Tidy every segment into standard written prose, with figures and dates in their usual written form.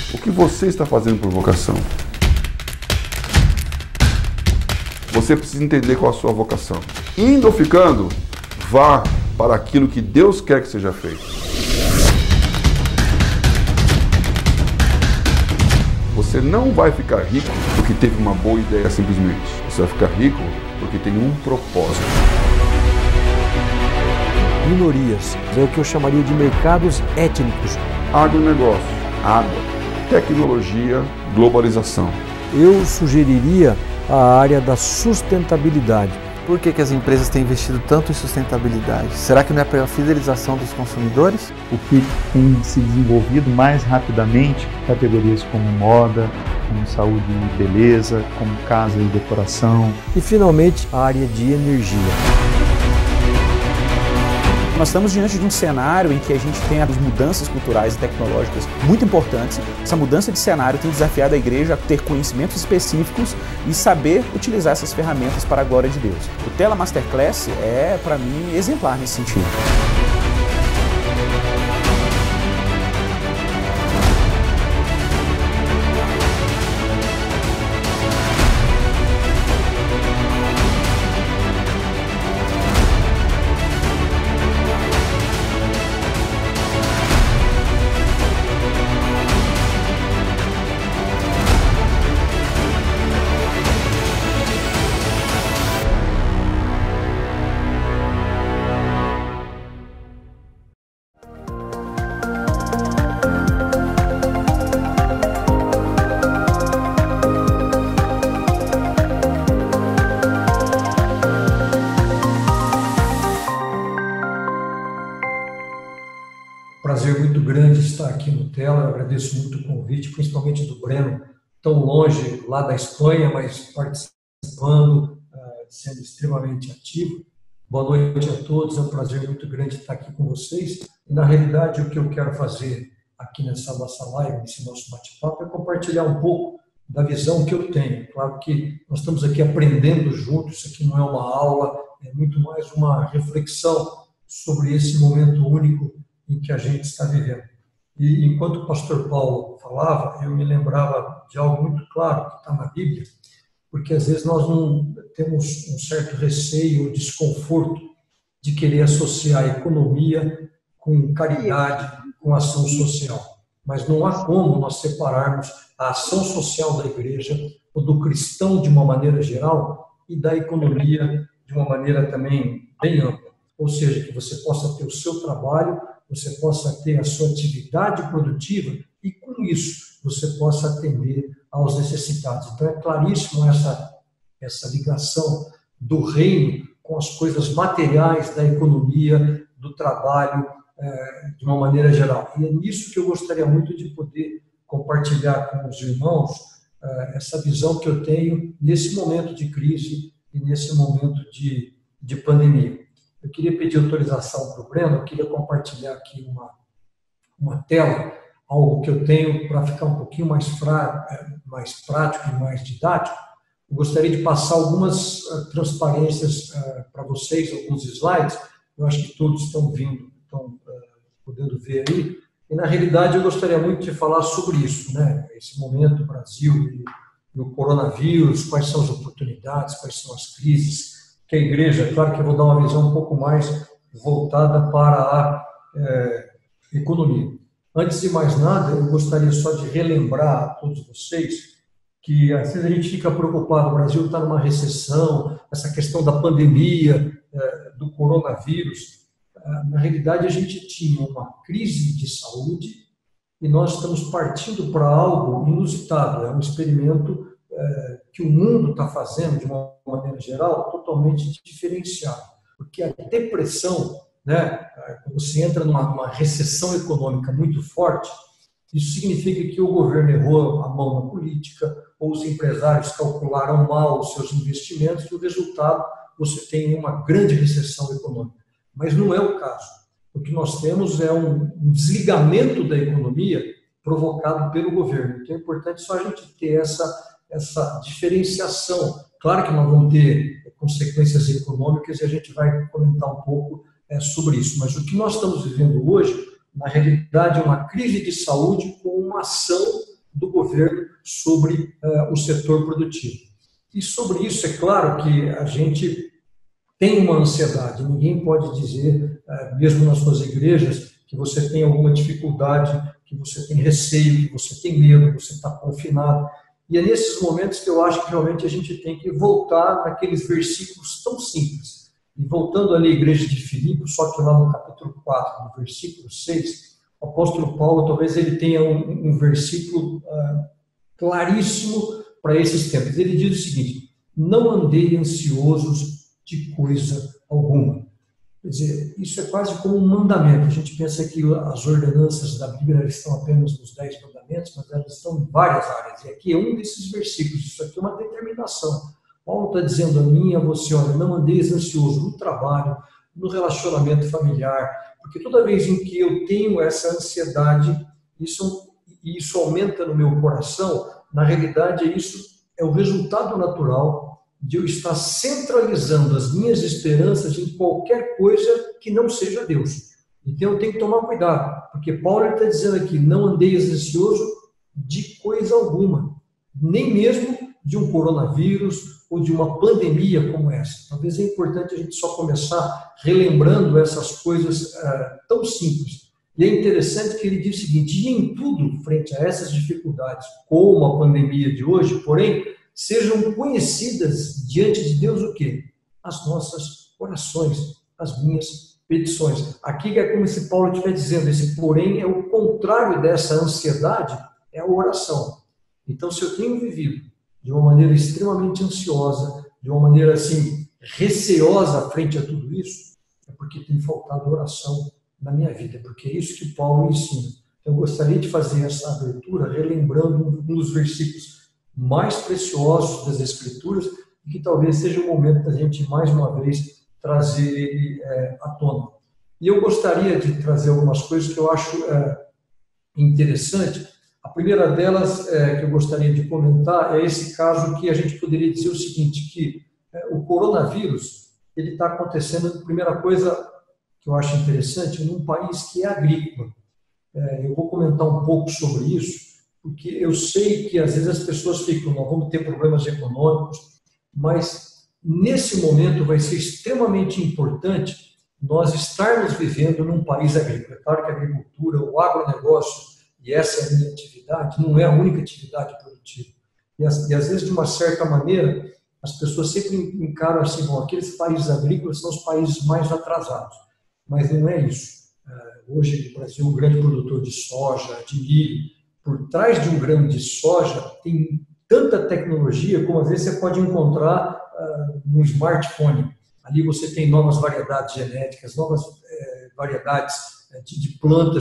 O que você está fazendo por vocação? Você precisa entender qual a sua vocação. Indo ou ficando, vá para aquilo que Deus quer que seja feito. Você não vai ficar rico porque teve uma boa ideia simplesmente. Você vai ficar rico porque tem um propósito. Minorias, é o que eu chamaria de mercados étnicos. Agronegócio, água, tecnologia, globalização. Eu sugeriria a área da sustentabilidade. Por que as empresas têm investido tanto em sustentabilidade? Será que não é pela fidelização dos consumidores? O que tem se desenvolvido mais rapidamente, categorias como moda, como saúde e beleza, como casa e decoração. E, finalmente, a área de energia. Nós estamos diante de um cenário em que a gente tem as mudanças culturais e tecnológicas muito importantes. Essa mudança de cenário tem desafiado a igreja a ter conhecimentos específicos e saber utilizar essas ferramentas para a glória de Deus. O Tela Masterclass é, para mim, exemplar nesse sentido. Prazer muito grande estar aqui no Tela. Eu agradeço muito o convite, principalmente do Breno, tão longe lá da Espanha, mas participando, sendo extremamente ativo. Boa noite a todos, é um prazer muito grande estar aqui com vocês. E, na realidade, o que eu quero fazer aqui nessa nossa live, nesse nosso bate-papo, é compartilhar um pouco da visão que eu tenho. Claro que nós estamos aqui aprendendo juntos, isso aqui não é uma aula, é muito mais uma reflexão sobre esse momento único em que a gente está vivendo. E enquanto o pastor Paulo falava, eu me lembrava de algo muito claro que está na Bíblia, porque às vezes nós não temos um certo receio ou desconforto de querer associar a economia com caridade, com ação social. Mas não há como nós separarmos a ação social da igreja ou do cristão de uma maneira geral e da economia de uma maneira também bem ampla. Ou seja, que você possa ter o seu trabalho, você possa ter a sua atividade produtiva e, com isso, você possa atender aos necessitados. Então, é claríssimo essa ligação do reino com as coisas materiais da economia, do trabalho, de uma maneira geral. E é nisso que eu gostaria muito de poder compartilhar com os irmãos essa visão que eu tenho nesse momento de crise e nesse momento de pandemia. Eu queria pedir autorização para o Breno, eu queria compartilhar aqui uma tela, algo que eu tenho para ficar um pouquinho mais prático e mais didático. Eu gostaria de passar algumas transparências para vocês, alguns slides. Eu acho que todos estão podendo ver aí. E, na realidade, eu gostaria muito de falar sobre isso, né? Esse momento do Brasil e o coronavírus, quais são as oportunidades, quais são as crises, que a igreja, claro que eu vou dar uma visão um pouco mais voltada para a economia. Antes de mais nada, eu gostaria só de relembrar a todos vocês que às vezes a gente fica preocupado, o Brasil está numa recessão, essa questão da pandemia, do coronavírus. Na realidade, a gente tinha uma crise de saúde e nós estamos partindo para algo inusitado, é um experimento que o mundo está fazendo, de uma maneira geral, totalmente diferenciado. Porque a depressão, né, quando você entra numa recessão econômica muito forte, isso significa que o governo errou a mão na política, ou os empresários calcularam mal os seus investimentos, e o resultado, você tem uma grande recessão econômica. Mas não é o caso. O que nós temos é um desligamento da economia provocado pelo governo. Então é importante só a gente ter essa diferenciação. Claro que nós vamos ter consequências econômicas e a gente vai comentar um pouco sobre isso. Mas o que nós estamos vivendo hoje, na realidade, é uma crise de saúde com uma ação governo sobre o setor produtivo. E sobre isso, é claro que a gente tem uma ansiedade. Ninguém pode dizer, mesmo nas suas igrejas, que você tem alguma dificuldade, que você tem receio, que você tem medo, que você está confinado. E é nesses momentos que eu acho que realmente a gente tem que voltar naqueles versículos tão simples. E voltando ali à igreja de Filipe, só que lá no capítulo 4, no versículo 6, o apóstolo Paulo, talvez ele tenha um versículo claríssimo para esses tempos. Ele diz o seguinte: não andei ansiosos de coisa alguma. Quer dizer, isso é quase como um mandamento. A gente pensa que as ordenanças da Bíblia estão apenas nos 10 mandamentos, mas elas estão em várias áreas. E aqui é um desses versículos. Isso aqui é uma determinação. Paulo está dizendo a mim e a você: olha, não andeis ansioso no trabalho, no relacionamento familiar, porque toda vez em que eu tenho essa ansiedade, isso aumenta no meu coração. Na realidade, isso é o resultado natural de eu estar centralizando as minhas esperanças em qualquer coisa que não seja Deus. Então eu tenho que tomar cuidado, porque Paulo está dizendo aqui: não andeis ansioso de coisa alguma, nem mesmo de um coronavírus ou de uma pandemia como essa. Talvez é importante a gente só começar relembrando essas coisas tão simples. E é interessante que ele diz o seguinte: e em tudo, frente a essas dificuldades, como a pandemia de hoje, porém, sejam conhecidas diante de Deus o quê? As nossas orações, as minhas petições. Aqui é como se Paulo estiver dizendo, esse porém é o contrário dessa ansiedade, é a oração. Então, se eu tenho vivido de uma maneira extremamente ansiosa, de uma maneira assim, receosa frente a tudo isso, é porque tem faltado oração na minha vida, porque é isso que Paulo ensina. Eu gostaria de fazer essa abertura relembrando um dos versículos mais preciosos das Escrituras, e que talvez seja o momento da gente, mais uma vez, trazer ele à tona. E eu gostaria de trazer algumas coisas que eu acho interessante. A primeira delas que eu gostaria de comentar é esse caso que a gente poderia dizer o seguinte, que o coronavírus, ele está acontecendo, primeira coisa que eu acho interessante, num país que é agrícola. Eu vou comentar um pouco sobre isso, porque eu sei que às vezes as pessoas ficam, nós vamos ter problemas econômicos, mas nesse momento vai ser extremamente importante nós estarmos vivendo num país agrícola. É claro que a agricultura, o agronegócio, e essa é a minha atividade, não é a única atividade produtiva. E às vezes, de uma certa maneira, as pessoas sempre encaram assim, bom, aqueles países agrícolas são os países mais atrasados, mas não é isso. Hoje o Brasil é um grande produtor de soja, de milho. Por trás de um grão de soja tem tanta tecnologia como às vezes você pode encontrar no smartphone. Ali você tem novas variedades genéticas, novas variedades de plantas,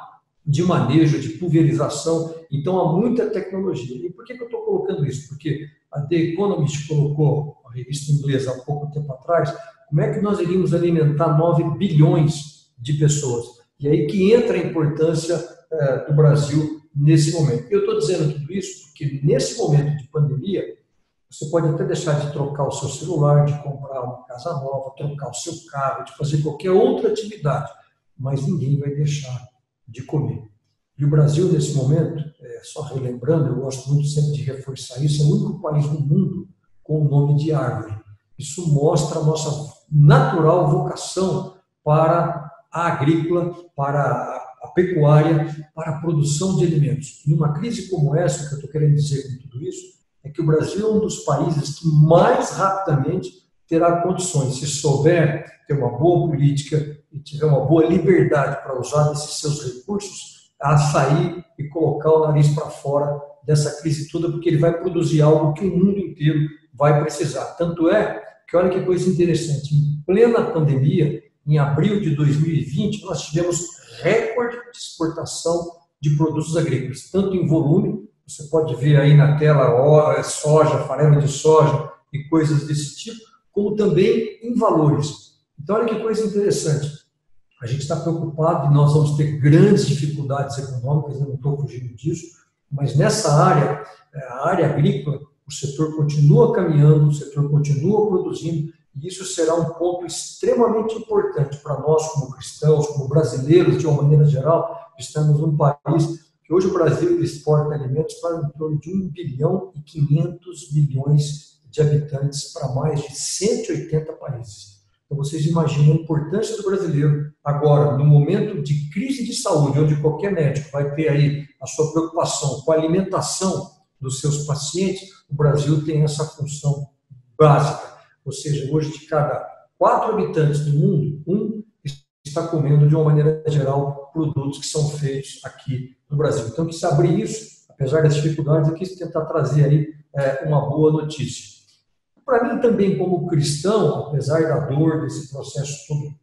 de manejo, de pulverização. Então há muita tecnologia. E por que eu estou colocando isso? Porque a The Economist colocou, a revista inglesa, há pouco tempo atrás, como é que nós iríamos alimentar 9 bilhões de pessoas. E aí que entra a importância do Brasil nesse momento. Eu estou dizendo tudo isso porque nesse momento de pandemia, você pode até deixar de trocar o seu celular, de comprar uma casa nova, trocar o seu carro, de fazer qualquer outra atividade, mas ninguém vai deixar de comer. E o Brasil, nesse momento, só relembrando, eu gosto muito sempre de reforçar isso, é o único país no mundo com o nome de árvore. Isso mostra a nossa natural vocação para a agrícola, para a pecuária, para a produção de alimentos. E numa crise como essa, o que eu estou querendo dizer com tudo isso, é que o Brasil é um dos países que mais rapidamente terá condições, se souber ter uma boa política e tiver uma boa liberdade para usar desses seus recursos, a sair e colocar o nariz para fora dessa crise toda, porque ele vai produzir algo que o mundo inteiro vai precisar. Tanto é que, olha que coisa interessante, em plena pandemia, em abril de 2020, nós tivemos recorde de exportação de produtos agrícolas, tanto em volume, você pode ver aí na tela soja, farelo de soja e coisas desse tipo, como também em valores. Então, olha que coisa interessante. A gente está preocupado e nós vamos ter grandes dificuldades econômicas, eu não estou fugindo disso, mas nessa área, a área agrícola, o setor continua caminhando, o setor continua produzindo, e isso será um ponto extremamente importante para nós, como cristãos, como brasileiros, de uma maneira geral, estamos num país que Hoje o Brasil exporta alimentos para em torno de 1 bilhão e 500 milhões de habitantes para mais de 180 países. Então vocês imaginam a importância do brasileiro agora, no momento de crise de saúde, onde qualquer médico vai ter aí a sua preocupação com a alimentação dos seus pacientes, o Brasil tem essa função básica. Ou seja, hoje de cada 4 habitantes do mundo, 1 está comendo, de uma maneira geral, produtos que são feitos aqui no Brasil. Então, quis abrir isso, apesar das dificuldades, eu quis tentar trazer aí uma boa notícia. Para mim também, como cristão, apesar da dor desse processo todo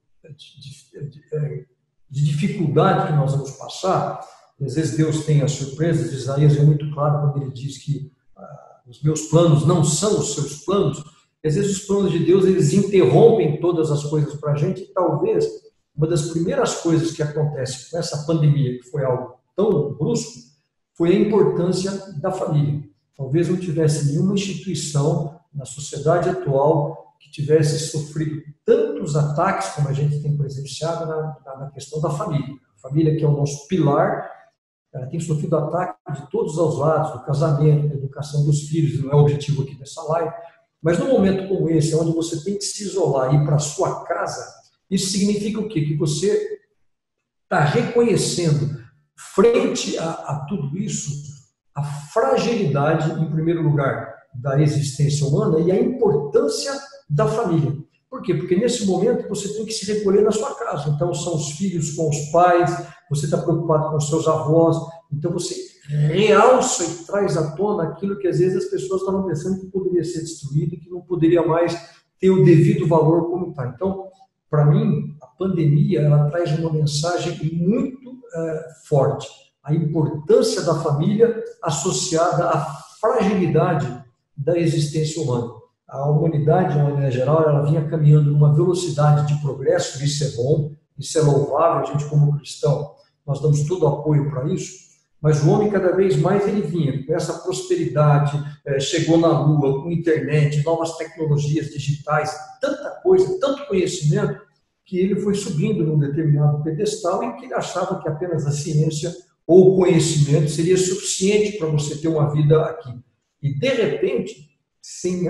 de dificuldade que nós vamos passar, às vezes Deus tem as surpresas. Isaías é muito claro quando ele diz que os meus planos não são os seus planos. Às vezes os planos de Deus, eles interrompem todas as coisas para a gente, e talvez uma das primeiras coisas que acontece com essa pandemia, que foi algo tão brusco, foi a importância da família. Talvez não tivesse nenhuma instituição na sociedade atual que tivesse sofrido tantos ataques como a gente tem presenciado na questão da família. A família, que é o nosso pilar, ela tem sofrido ataque de todos os lados, do casamento, da educação dos filhos, não é o objetivo aqui dessa live, mas num momento como esse, onde você tem que se isolar e ir para a sua casa, isso significa o quê? Que você está reconhecendo, frente a tudo isso, a fragilidade, em primeiro lugar, da existência humana e a importância da família. Por quê? Porque nesse momento você tem que se recolher na sua casa. Então são os filhos com os pais, você está preocupado com os seus avós, então você realça e traz à tona aquilo que às vezes as pessoas estavam pensando que poderia ser destruído, que não poderia mais ter o devido valor como está. Então, para mim, a pandemia ela traz uma mensagem muito forte. A importância da família associada à fragilidade da existência humana. A humanidade, de uma maneira geral, ela vinha caminhando numa velocidade de progresso, isso é bom, isso é louvável, a gente como cristão, nós damos todo o apoio para isso, mas o homem cada vez mais ele vinha com essa prosperidade, chegou na Lua, com internet, novas tecnologias digitais, tanta coisa, tanto conhecimento, que ele foi subindo num determinado pedestal e que ele achava que apenas a ciência ou o conhecimento seria suficiente para você ter uma vida aqui. E, de repente, sem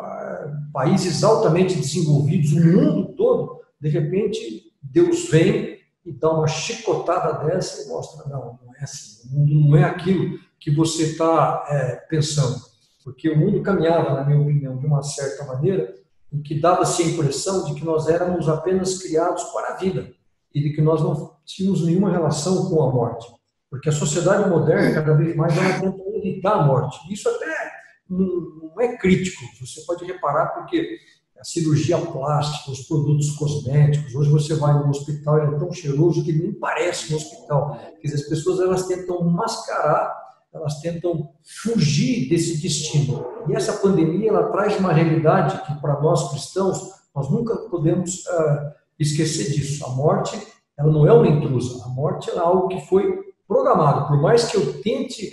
países altamente desenvolvidos, o mundo todo, de repente, Deus vem e dá uma chicotada dessa e mostra, não é assim, o mundo não é aquilo que você está pensando. Porque o mundo caminhava, na minha opinião, de uma certa maneira, em que dava-se a impressão de que nós éramos apenas criados para a vida e de que nós não tínhamos nenhuma relação com a morte. Porque a sociedade moderna, cada vez mais, ela tenta evitar a morte. Isso até não é crítico, você pode reparar, porque a cirurgia plástica, os produtos cosméticos, hoje você vai no hospital e é tão cheiroso que nem parece um hospital. Quer dizer, as pessoas elas tentam mascarar, elas tentam fugir desse destino. E essa pandemia ela traz uma realidade que, para nós cristãos, nós nunca podemos esquecer disso. A morte ela não é uma intrusa, a morte é algo que foi programado. Por mais que eu tente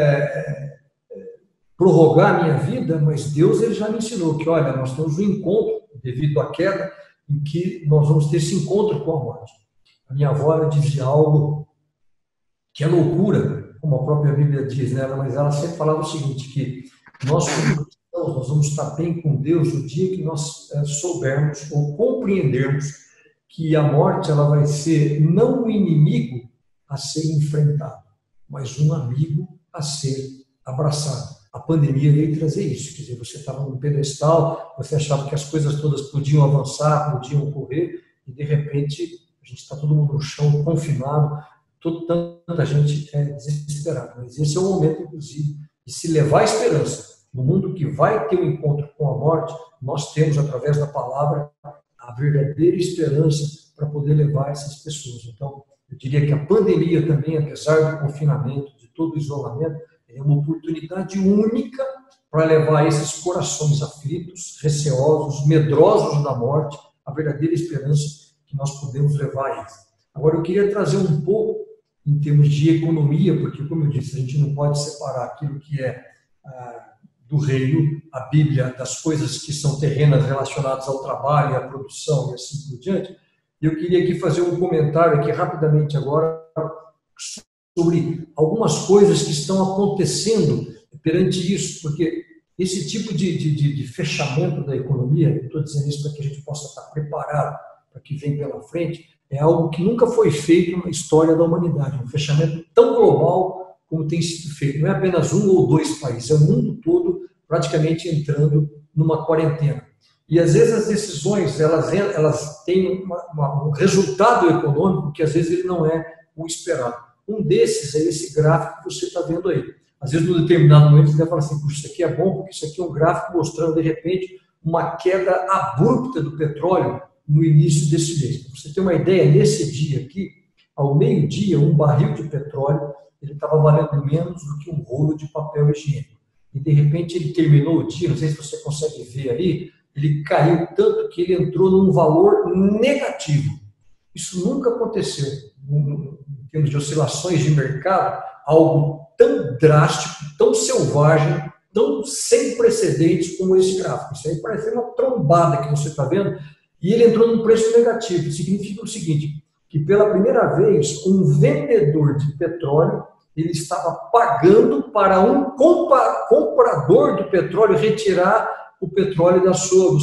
prorrogar a minha vida, mas Deus ele já me ensinou que, olha, nós temos um encontro, devido à queda, em que nós vamos ter esse encontro com a morte. A minha avó ela dizia algo que é loucura, como a própria Bíblia diz, né? Mas ela sempre falava o seguinte, que nós, como cristãos, nós vamos estar bem com Deus no dia que nós soubermos ou compreendermos que a morte ela vai ser não um inimigo a ser enfrentado, mas um amigo a ser abraçado. A pandemia veio trazer isso, quer dizer, você estava num pedestal, você achava que as coisas todas podiam avançar, podiam correr, e de repente a gente está todo mundo no chão, confinado, tanta gente desesperada. Mas esse é o momento, inclusive, de se levar a esperança. No mundo que vai ter um encontro com a morte, nós temos, através da palavra, a verdadeira esperança para poder levar essas pessoas. Então, eu diria que a pandemia também, apesar do confinamento, de todo o isolamento, é uma oportunidade única para levar esses corações aflitos, receosos, medrosos da morte, a verdadeira esperança que nós podemos levar a eles. Agora, eu queria trazer um pouco em termos de economia, porque, como eu disse, a gente não pode separar aquilo que é do reino, a Bíblia, das coisas que são terrenas relacionadas ao trabalho, à produção e assim por diante. Eu queria aqui fazer um comentário aqui rapidamente agora sobre algumas coisas que estão acontecendo perante isso, porque esse tipo de fechamento da economia, eu estou dizendo isso para que a gente possa estar preparado para o que vem pela frente, é algo que nunca foi feito na história da humanidade, um fechamento tão global como tem sido feito. Não é apenas um ou dois países, é o mundo todo praticamente entrando numa quarentena. E às vezes as decisões elas têm um resultado econômico que às vezes ele não é o esperado. Um desses é esse gráfico que você está vendo aí. Às vezes, num determinado momento, você vai falar assim, puxa, isso aqui é bom, porque isso aqui é um gráfico mostrando, de repente, uma queda abrupta do petróleo no início desse mês. Para você ter uma ideia, nesse dia aqui, ao meio-dia, um barril de petróleo ele estava valendo menos do que um rolo de papel higiênico. E, de repente, ele terminou o dia, não sei se você consegue ver ali, ele caiu tanto que ele entrou num valor negativo. Isso nunca aconteceu. Em termos de oscilações de mercado, algo tão drástico, tão selvagem, tão sem precedentes como esse gráfico. Isso aí parece uma trombada que você está vendo, e ele entrou num preço negativo. Significa o seguinte, que pela primeira vez, um vendedor de petróleo, ele estava pagando para um comprador do petróleo retirar o petróleo da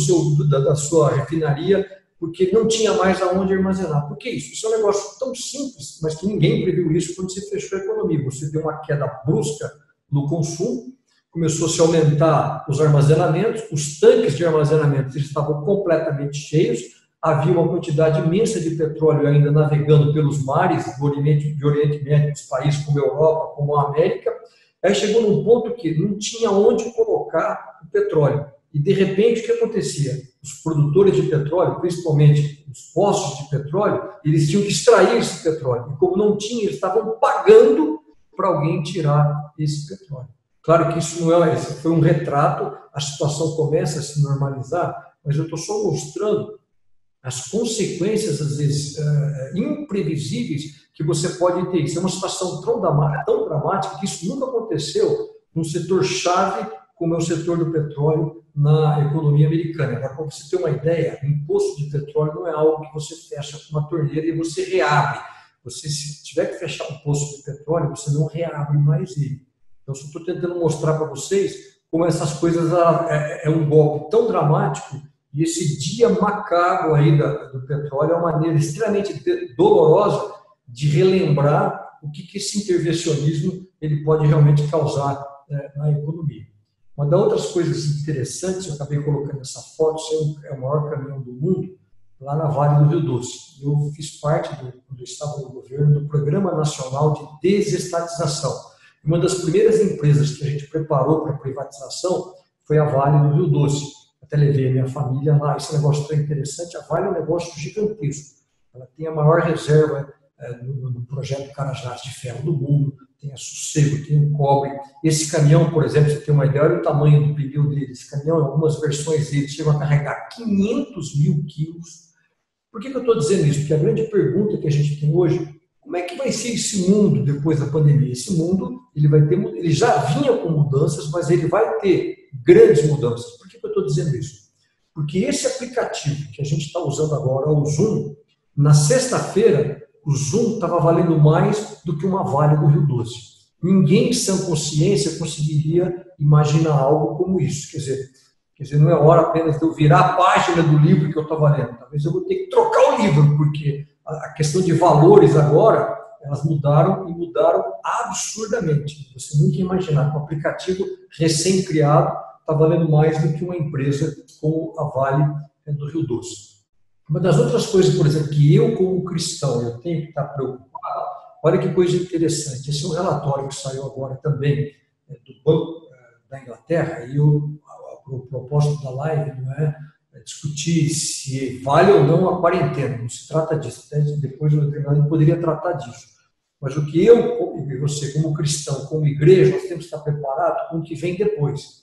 sua refinaria, porque não tinha mais aonde armazenar. Por que isso? Isso é um negócio tão simples, mas que ninguém previu isso quando se fechou a economia. Você deu uma queda brusca no consumo, começou a se aumentar os armazenamentos, os tanques de armazenamento estavam completamente cheios, havia uma quantidade imensa de petróleo ainda navegando pelos mares do Oriente Médio, dos países como a Europa, como a América. Aí chegou num ponto que não tinha onde colocar o petróleo. E, de repente, o que acontecia? Os produtores de petróleo, principalmente os poços de petróleo, eles tinham que extrair esse petróleo. E como não tinha, eles estavam pagando para alguém tirar esse petróleo. Claro que isso não é, esse foi um retrato, a situação começa a se normalizar, mas eu estou só mostrando as consequências, às vezes, imprevisíveis que você pode ter. Isso é uma situação tão dramática que isso nunca aconteceu num setor-chave como é o setor do petróleo na economia americana. Agora, para você ter uma ideia, o imposto de petróleo não é algo que você fecha com uma torneira e você reabre. Você, se tiver que fechar um poço de petróleo, você não reabre mais ele. Então, eu estou tentando mostrar para vocês como essas coisas é um golpe tão dramático e esse dia macabro aí do petróleo é uma maneira extremamente dolorosa de relembrar o que esse intervencionismo ele pode realmente causar na economia. Uma das outras coisas interessantes, eu acabei colocando essa foto, isso é o maior caminhão do mundo, lá na Vale do Rio Doce. Eu fiz parte, quando eu estava no governo, do Programa Nacional de Desestatização. Uma das primeiras empresas que a gente preparou para a privatização foi a Vale do Rio Doce. Até levei a minha família lá, esse negócio tão interessante. A Vale é um negócio gigantesco. Ela tem a maior reserva no projeto Carajás de ferro do mundo, tem a Sossego, tem o cobre. Esse caminhão, por exemplo, você tem uma ideia, olha o tamanho do pneu dele. Esse caminhão, em algumas versões dele, chega a carregar 500 mil quilos. Por que eu estou dizendo isso? Porque a grande pergunta que a gente tem hoje, como é que vai ser esse mundo depois da pandemia? Esse mundo, ele já vinha com mudanças, mas ele vai ter grandes mudanças. Por que eu estou dizendo isso? Porque esse aplicativo que a gente está usando agora, o Zoom, na sexta-feira, o Zoom estava valendo mais do que uma Vale do Rio Doce. Ninguém, sem consciência, conseguiria imaginar algo como isso. Quer dizer, não é hora apenas de eu virar a página do livro que eu estava lendo. Talvez eu vou ter que trocar o livro, porque a questão de valores agora, elas mudaram e mudaram absurdamente. Você nunca ia imaginar que um aplicativo recém-criado está valendo mais do que uma empresa como a Vale do Rio Doce. Uma das outras coisas, por exemplo, que eu, como cristão, eu tenho que estar preocupado, olha que coisa interessante. Esse é um relatório que saiu agora também do Banco da Inglaterra, e o propósito da live não é discutir se vale ou não a quarentena, não se trata disso. Até depois eu poderia tratar disso. Mas o que eu e você, como cristão, como igreja, nós temos que estar preparados com o que vem depois.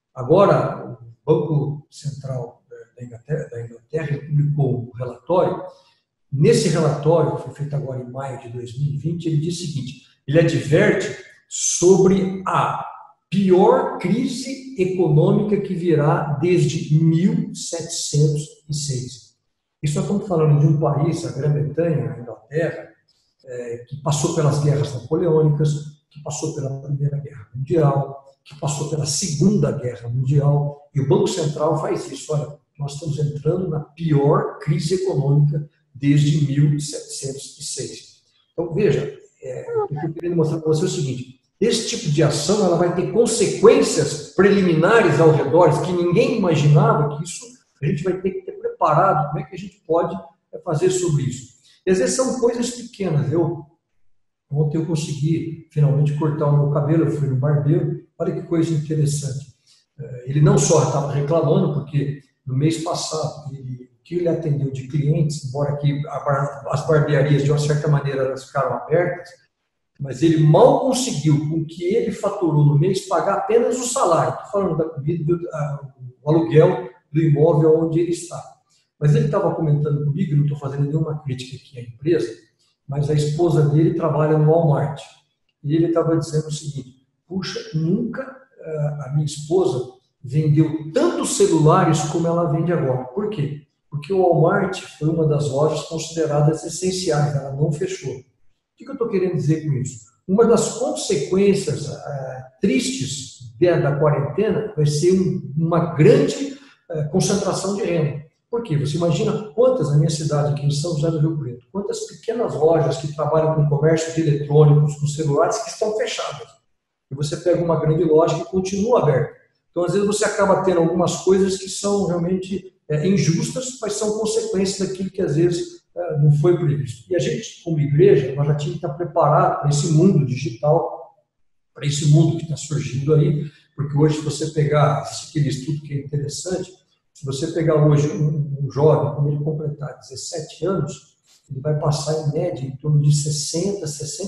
Agora, o Banco Central da Inglaterra publicou um relatório. Nesse relatório, que foi feito agora em maio de 2020, ele diz o seguinte, ele adverte sobre a pior crise econômica que virá desde 1706. Isso nós estamos falando de um país, a Grã-Bretanha, a Inglaterra, que passou pelas guerras napoleônicas, que passou pela Primeira Guerra Mundial, que passou pela Segunda Guerra Mundial, e o Banco Central faz isso. Olha, nós estamos entrando na pior crise econômica desde 1706. Então, veja, o que eu estou querendo mostrar para você é o seguinte: esse tipo de ação ela vai ter consequências preliminares ao redor, que ninguém imaginava que isso a gente vai ter que ter preparado. Como é que a gente pode fazer sobre isso? E às vezes são coisas pequenas. Ontem eu consegui finalmente cortar o meu cabelo, eu fui no barbeiro. Olha que coisa interessante. Ele não só estava reclamando, porque no mês passado, o que ele atendeu de clientes, embora aqui as barbearias, de uma certa maneira, elas ficaram abertas, mas ele mal conseguiu, com o que ele faturou no mês, pagar apenas o salário. Estou falando da comida, o aluguel do imóvel onde ele está. Mas ele estava comentando comigo, não estou fazendo nenhuma crítica aqui à empresa, mas a esposa dele trabalha no Walmart. E ele estava dizendo o seguinte: puxa, nunca a minha esposa vendeu tantos celulares como ela vende agora. Por quê? Porque o Walmart foi uma das lojas consideradas essenciais, ela não fechou. O que eu estou querendo dizer com isso? Uma das consequências tristes da quarentena vai ser uma grande concentração de renda. Por quê? Você imagina quantas, na minha cidade, aqui em São José do Rio Preto, quantas pequenas lojas que trabalham com comércio de eletrônicos, com celulares, que estão fechadas. E você pega uma grande loja que continua aberta. Então, às vezes, você acaba tendo algumas coisas que são realmente injustas, mas são consequências daquilo que, às vezes, não foi previsto. E a gente, como igreja, nós já tinha que estar preparado para esse mundo digital, para esse mundo que está surgindo aí, porque hoje, se você pegar aquele estudo que é interessante, se você pegar hoje um jovem, quando ele completar 17 anos, ele vai passar, em média, em torno de 60,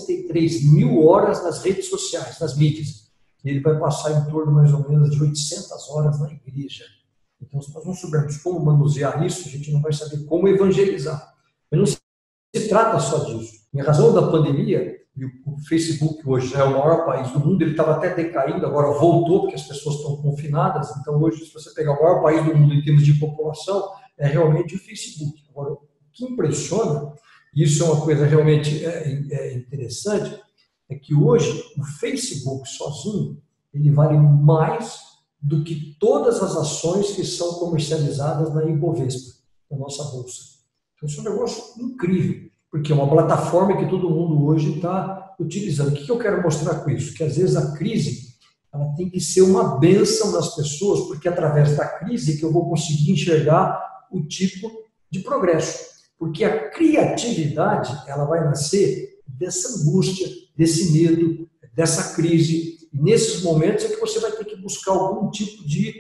63 mil horas nas redes sociais, nas mídias. E ele vai passar em torno, mais ou menos, de 800 horas na igreja. Então, se nós não soubermos como manusear isso, a gente não vai saber como evangelizar. Mas não se trata só disso. Em razão da pandemia, e o Facebook hoje é o maior país do mundo, ele estava até decaindo, agora voltou, porque as pessoas estão confinadas. Então, hoje, se você pegar o maior país do mundo em termos de população, é realmente o Facebook. Agora, o que impressiona, e isso é uma coisa realmente interessante, é que hoje o Facebook sozinho, ele vale mais do que todas as ações que são comercializadas na Ibovespa, na nossa bolsa. Então, isso é um negócio incrível, porque é uma plataforma que todo mundo hoje está utilizando. O que eu quero mostrar com isso? Que às vezes a crise ela tem que ser uma bênção das pessoas, porque é através da crise que eu vou conseguir enxergar o tipo de progresso. Porque a criatividade ela vai nascer dessa angústia, desse medo, dessa crise. E nesses momentos é que você vai ter que buscar algum tipo de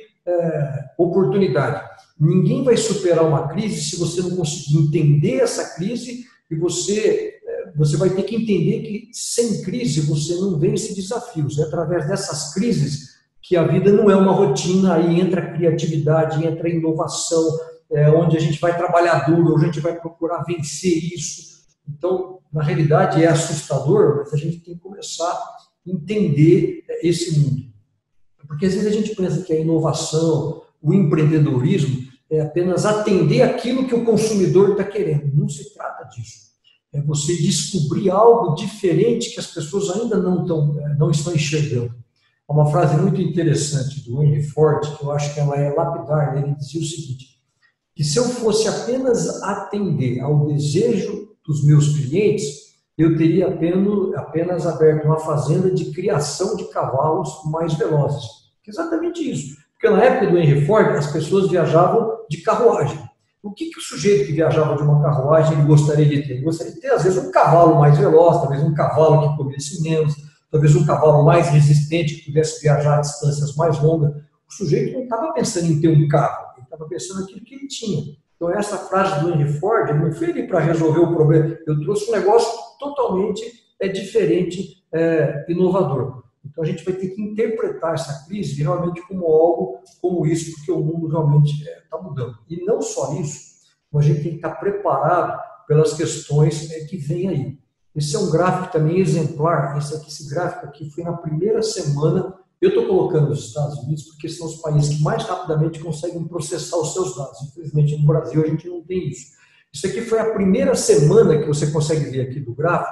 oportunidade. Ninguém vai superar uma crise se você não conseguir entender essa crise, e você vai ter que entender que sem crise você não vence desafios. É através dessas crises que a vida não é uma rotina, aí entra a criatividade, entra a inovação, onde a gente vai trabalhar duro, onde a gente vai procurar vencer isso. Então, na realidade, é assustador, mas a gente tem que começar a entender esse mundo. Porque às vezes a gente pensa que a inovação, o empreendedorismo, é apenas atender aquilo que o consumidor está querendo. Não se trata disso. É você descobrir algo diferente que as pessoas ainda não estão enxergando. Há uma frase muito interessante do Henry Ford, que eu acho que ela é lapidar, né? Ele dizia o seguinte: que se eu fosse apenas atender ao desejo dos meus clientes, eu teria apenas aberto uma fazenda de criação de cavalos mais velozes. Exatamente isso. Porque na época do Henry Ford, as pessoas viajavam de carruagem. O que o sujeito que viajava de uma carruagem ele gostaria de ter? Ele gostaria de ter, às vezes, um cavalo mais veloz, talvez um cavalo que comesse menos, talvez um cavalo mais resistente, que pudesse viajar a distâncias mais longas. O sujeito não estava pensando em ter um carro, ele estava pensando naquilo que ele tinha. Então, essa frase do Henry Ford, não foi ali para resolver o problema. Eu trouxe um negócio totalmente diferente, inovador. Então, a gente vai ter que interpretar essa crise realmente como algo como isso, porque o mundo realmente está mudando. E não só isso, mas a gente tem que estar preparado pelas questões que vêm aí. Esse é um gráfico também exemplar. Esse gráfico aqui foi na primeira semana. Eu estou colocando os Estados Unidos porque são os países que mais rapidamente conseguem processar os seus dados. Infelizmente, no Brasil, a gente não tem isso. Isso aqui foi a primeira semana que você consegue ver aqui do gráfico,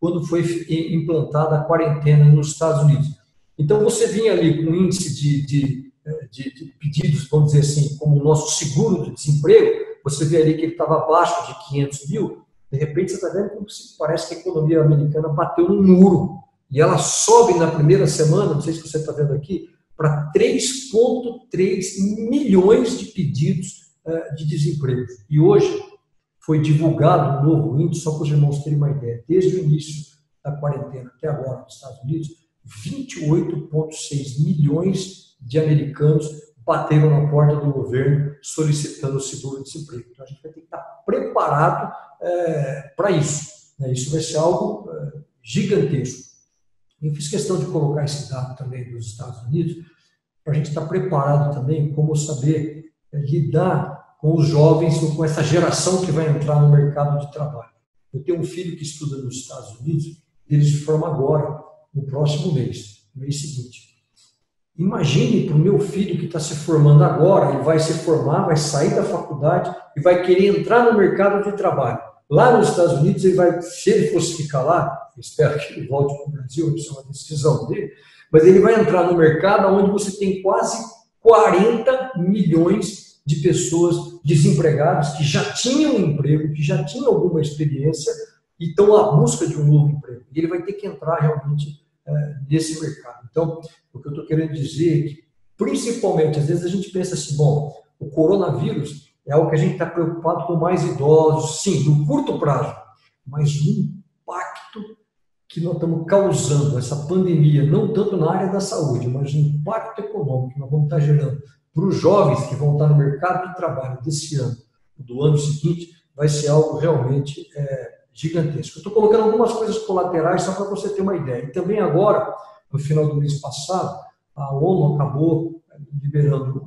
quando foi implantada a quarentena nos Estados Unidos. Então, você vinha ali com um índice de pedidos, vamos dizer assim, como o nosso seguro de desemprego, você vê ali que ele estava abaixo de 500 mil, de repente você está vendo como parece que a economia americana bateu no muro, e ela sobe na primeira semana, não sei se você está vendo aqui, para 3,3 milhões de pedidos de desemprego. E hoje foi divulgado um novo índice, só para os irmãos terem uma ideia, desde o início da quarentena até agora nos Estados Unidos, 28,6 milhões de americanos bateram na porta do governo solicitando o seguro-desemprego. Então a gente vai ter que estar preparado para isso. Isso vai ser algo gigantesco. Eu fiz questão de colocar esse dado também dos Estados Unidos, para a gente estar preparado também como saber lidar com os jovens, ou com essa geração que vai entrar no mercado de trabalho. Eu tenho um filho que estuda nos Estados Unidos, ele se forma agora, no próximo mês, no mês seguinte. Imagine para o meu filho que está se formando agora, ele vai se formar, vai sair da faculdade e vai querer entrar no mercado de trabalho. Lá nos Estados Unidos, ele vai, se ele fosse ficar lá, espero que ele volte para o Brasil, isso é uma decisão dele, mas ele vai entrar no mercado onde você tem quase 40 milhões de pessoas desempregadas que já tinham um emprego, que já tinham alguma experiência e estão à busca de um novo emprego. E ele vai ter que entrar realmente nesse mercado. Então, o que eu estou querendo dizer é que, principalmente, às vezes a gente pensa assim, bom, o coronavírus é algo que a gente está preocupado com mais idosos, sim, no curto prazo, mas o impacto que nós estamos causando, essa pandemia, não tanto na área da saúde, mas o impacto econômico que nós vamos estar gerando para os jovens que vão estar no mercado de trabalho desse ano, do ano seguinte, vai ser algo realmente gigantesco. Eu estou colocando algumas coisas colaterais só para você ter uma ideia. E também agora, no final do mês passado, a ONU acabou liberando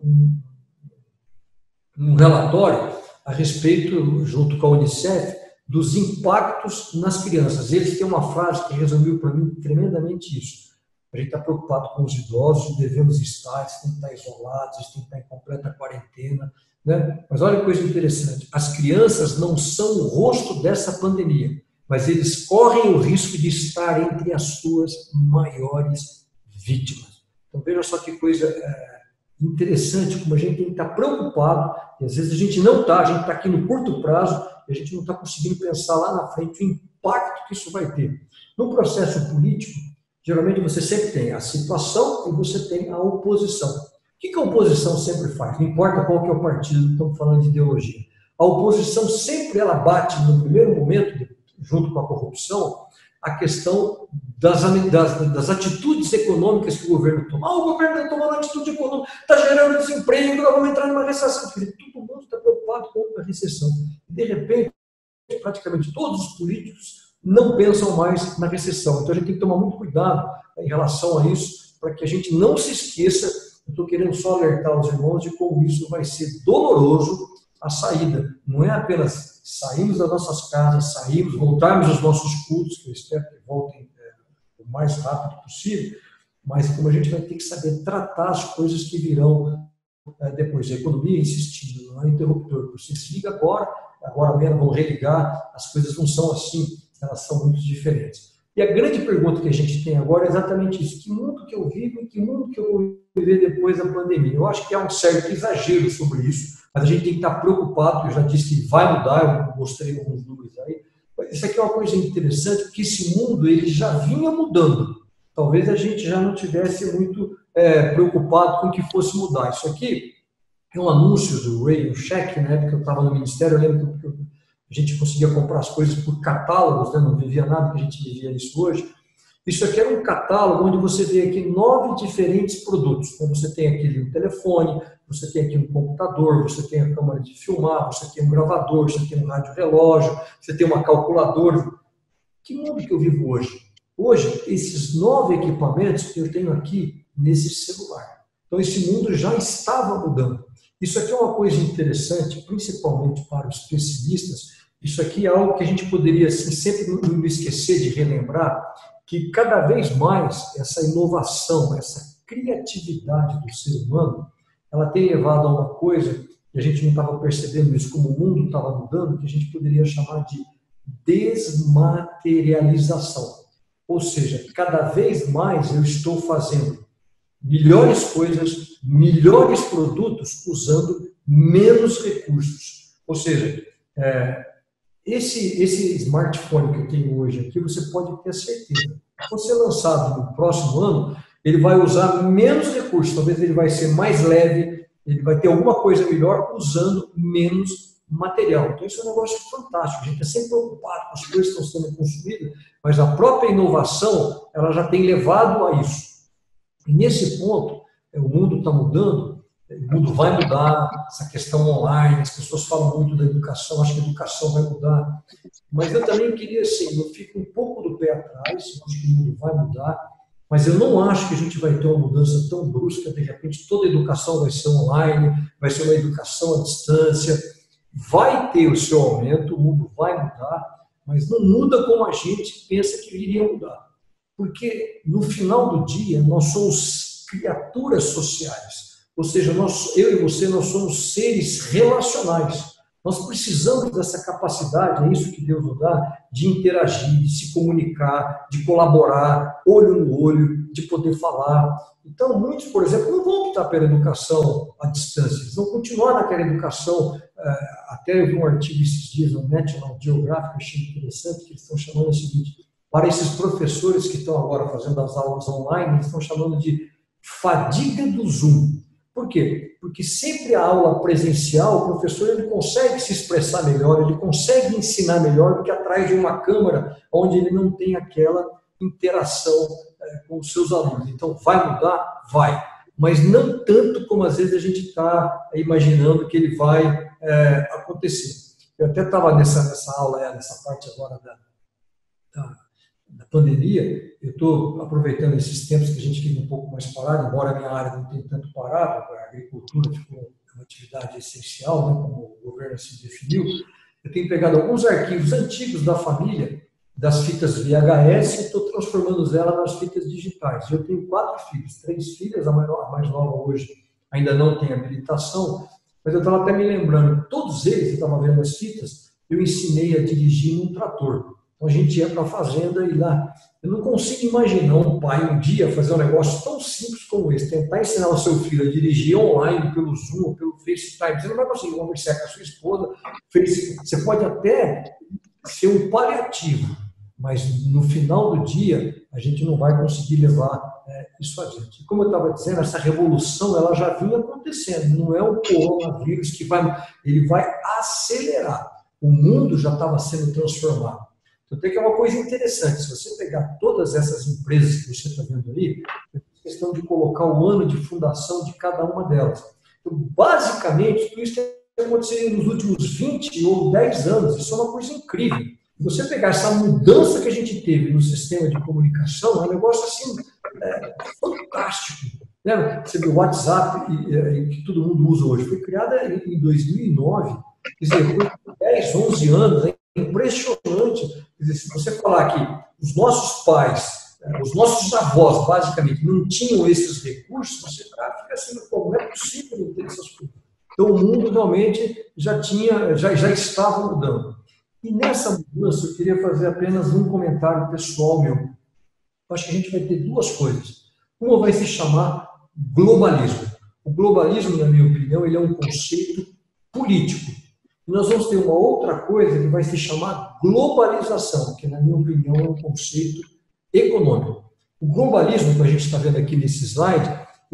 um relatório a respeito, junto com a Unicef, dos impactos nas crianças. Eles têm uma frase que resumiu para mim tremendamente isso. A gente está preocupado com os idosos, devemos estar, eles têm que estar isolados, eles têm que estar em completa quarentena, né? Mas olha que coisa interessante, as crianças não são o rosto dessa pandemia, mas eles correm o risco de estar entre as suas maiores vítimas. Então veja só que coisa interessante, como a gente tem que estar preocupado, e às vezes a gente não está, a gente está aqui no curto prazo, e a gente não está conseguindo pensar lá na frente o impacto que isso vai ter. No processo político, geralmente você sempre tem a situação e você tem a oposição. O que a oposição sempre faz? Não importa qual que é o partido, estamos falando de ideologia. A oposição sempre ela bate no primeiro momento, junto com a corrupção, a questão das atitudes econômicas que o governo toma. O governo está tomando atitude econômica, está gerando desemprego, nós vamos entrar numa recessão. Todo mundo está preocupado com a recessão. De repente, praticamente todos os políticos não pensam mais na recessão. Então a gente tem que tomar muito cuidado em relação a isso, para que a gente não se esqueça. Eu estou querendo só alertar os irmãos de como isso vai ser doloroso a saída. Não é apenas sairmos das nossas casas, sairmos, voltarmos aos nossos cultos, que eu espero que voltem o mais rápido possível, mas como a gente vai ter que saber tratar as coisas que virão depois. A economia insistindo, não é interruptor. Você se liga agora mesmo vão religar, as coisas não são assim, elas são muito diferentes. E a grande pergunta que a gente tem agora é exatamente isso. Que mundo que eu vivo e que mundo que eu vou viver depois da pandemia? Eu acho que há um certo exagero sobre isso, mas a gente tem que estar preocupado, eu já disse que vai mudar, eu mostrei alguns números aí. Mas isso aqui é uma coisa interessante, porque esse mundo ele já vinha mudando. Talvez a gente já não tivesse muito preocupado com que fosse mudar. Isso aqui é um anúncio do Radio Shack, na época que eu estava no ministério, eu lembro que a gente conseguia comprar as coisas por catálogos, né? Não vivia nada que a gente vivia isso hoje. Isso aqui era um catálogo onde você vê aqui 9 diferentes produtos. Então, você tem aqui um telefone, você tem aqui um computador, você tem a câmera de filmar, você tem um gravador, você tem um rádio-relógio, você tem uma calculadora. Que mundo que eu vivo hoje? Hoje, esses 9 equipamentos que eu tenho aqui nesse celular. Então, esse mundo já estava mudando. Isso aqui é uma coisa interessante, principalmente para os pessimistas. Isso aqui é algo que a gente poderia assim, sempre não esquecer de relembrar, que cada vez mais essa inovação, essa criatividade do ser humano, ela tem levado a uma coisa que a gente não estava percebendo isso, como o mundo estava mudando, que a gente poderia chamar de desmaterialização. Ou seja, cada vez mais eu estou fazendo melhores coisas, melhores produtos usando menos recursos. Ou seja, esse smartphone que eu tenho hoje aqui, você pode ter certeza. Se você lançado no próximo ano, ele vai usar menos recursos, talvez ele vai ser mais leve, ele vai ter alguma coisa melhor usando menos material. Então isso é um negócio fantástico. A gente é sempre preocupado com as coisas que estão sendo consumidas, mas a própria inovação, ela já tem levado a isso. E nesse ponto, o mundo está mudando, o mundo vai mudar, essa questão online, as pessoas falam muito da educação, acho que a educação vai mudar, mas eu também queria, assim, eu fico um pouco do pé atrás, acho que o mundo vai mudar, mas eu não acho que a gente vai ter uma mudança tão brusca, de repente toda a educação vai ser online, vai ser uma educação à distância, vai ter o seu aumento, o mundo vai mudar, mas não muda como a gente pensa que iria mudar. Porque no final do dia nós somos criaturas sociais, ou seja, eu e você, nós somos seres relacionais. Nós precisamos dessa capacidade, é isso que Deus nos dá, de interagir, de se comunicar, de colaborar, olho no olho, de poder falar. Então, muitos, por exemplo, não vão optar pela educação à distância, eles vão continuar naquela educação. Até eu vi um artigo esses dias no National Geographic, achei interessante, que eles estão chamando o seguinte: para esses professores que estão agora fazendo as aulas online, eles estão chamando de fadiga do Zoom. Por quê? Porque sempre a aula presencial, o professor ele consegue se expressar melhor, ele consegue ensinar melhor do que atrás de uma câmera, onde ele não tem aquela interação com os seus alunos. Então, vai mudar? Vai. Mas não tanto como às vezes a gente está imaginando que ele vai acontecer. Eu até estava nessa aula, nessa parte agora da pandemia, eu estou aproveitando esses tempos que a gente fica um pouco mais parado, embora a minha área não tenha tanto parado, a agricultura ficou uma atividade essencial, né, como o governo assim definiu. Eu tenho pegado alguns arquivos antigos da família, das fitas VHS, e estou transformando elas nas fitas digitais. Eu tenho 4 filhos, 3 filhas, a mais nova hoje ainda não tem habilitação, mas eu estava até me lembrando, todos eles, eu estava vendo as fitas, eu ensinei a dirigir num trator. Então a gente ia para a fazenda e lá, eu não consigo imaginar um pai um dia fazer um negócio tão simples como esse, tentar ensinar o seu filho a dirigir online, pelo Zoom, pelo FaceTime. Você não vai conseguir conversar com a sua esposa, você pode até ser um paliativo, mas no final do dia a gente não vai conseguir levar isso adiante. Como eu estava dizendo, essa revolução ela já vinha acontecendo, não é o coronavírus que ele vai acelerar. O mundo já estava sendo transformado. Então, tem que é uma coisa interessante, se você pegar todas essas empresas que você está vendo ali, é questão de colocar o ano de fundação de cada uma delas. Então, basicamente, tudo isso tem acontecido nos últimos 20 ou 10 anos, isso é uma coisa incrível. Se você pegar essa mudança que a gente teve no sistema de comunicação, é um negócio assim, fantástico. Lembra? Você viu o WhatsApp, que todo mundo usa hoje, foi criada em 2009, quer dizer, por 10, 11 anos, é impressionante. Quer dizer, se você falar que os nossos pais, os nossos avós, basicamente, não tinham esses recursos, você fica assim, como é possível não ter essas coisas? Então, o mundo realmente já estava mudando. E nessa mudança, eu queria fazer apenas um comentário pessoal meu. Eu acho que a gente vai ter 2 coisas. Uma vai se chamar globalismo. O globalismo, na minha opinião, ele é um conceito político. E nós vamos ter uma outra coisa que vai se chamar globalização, que, na minha opinião, é um conceito econômico. O globalismo, que a gente está vendo aqui nesse slide,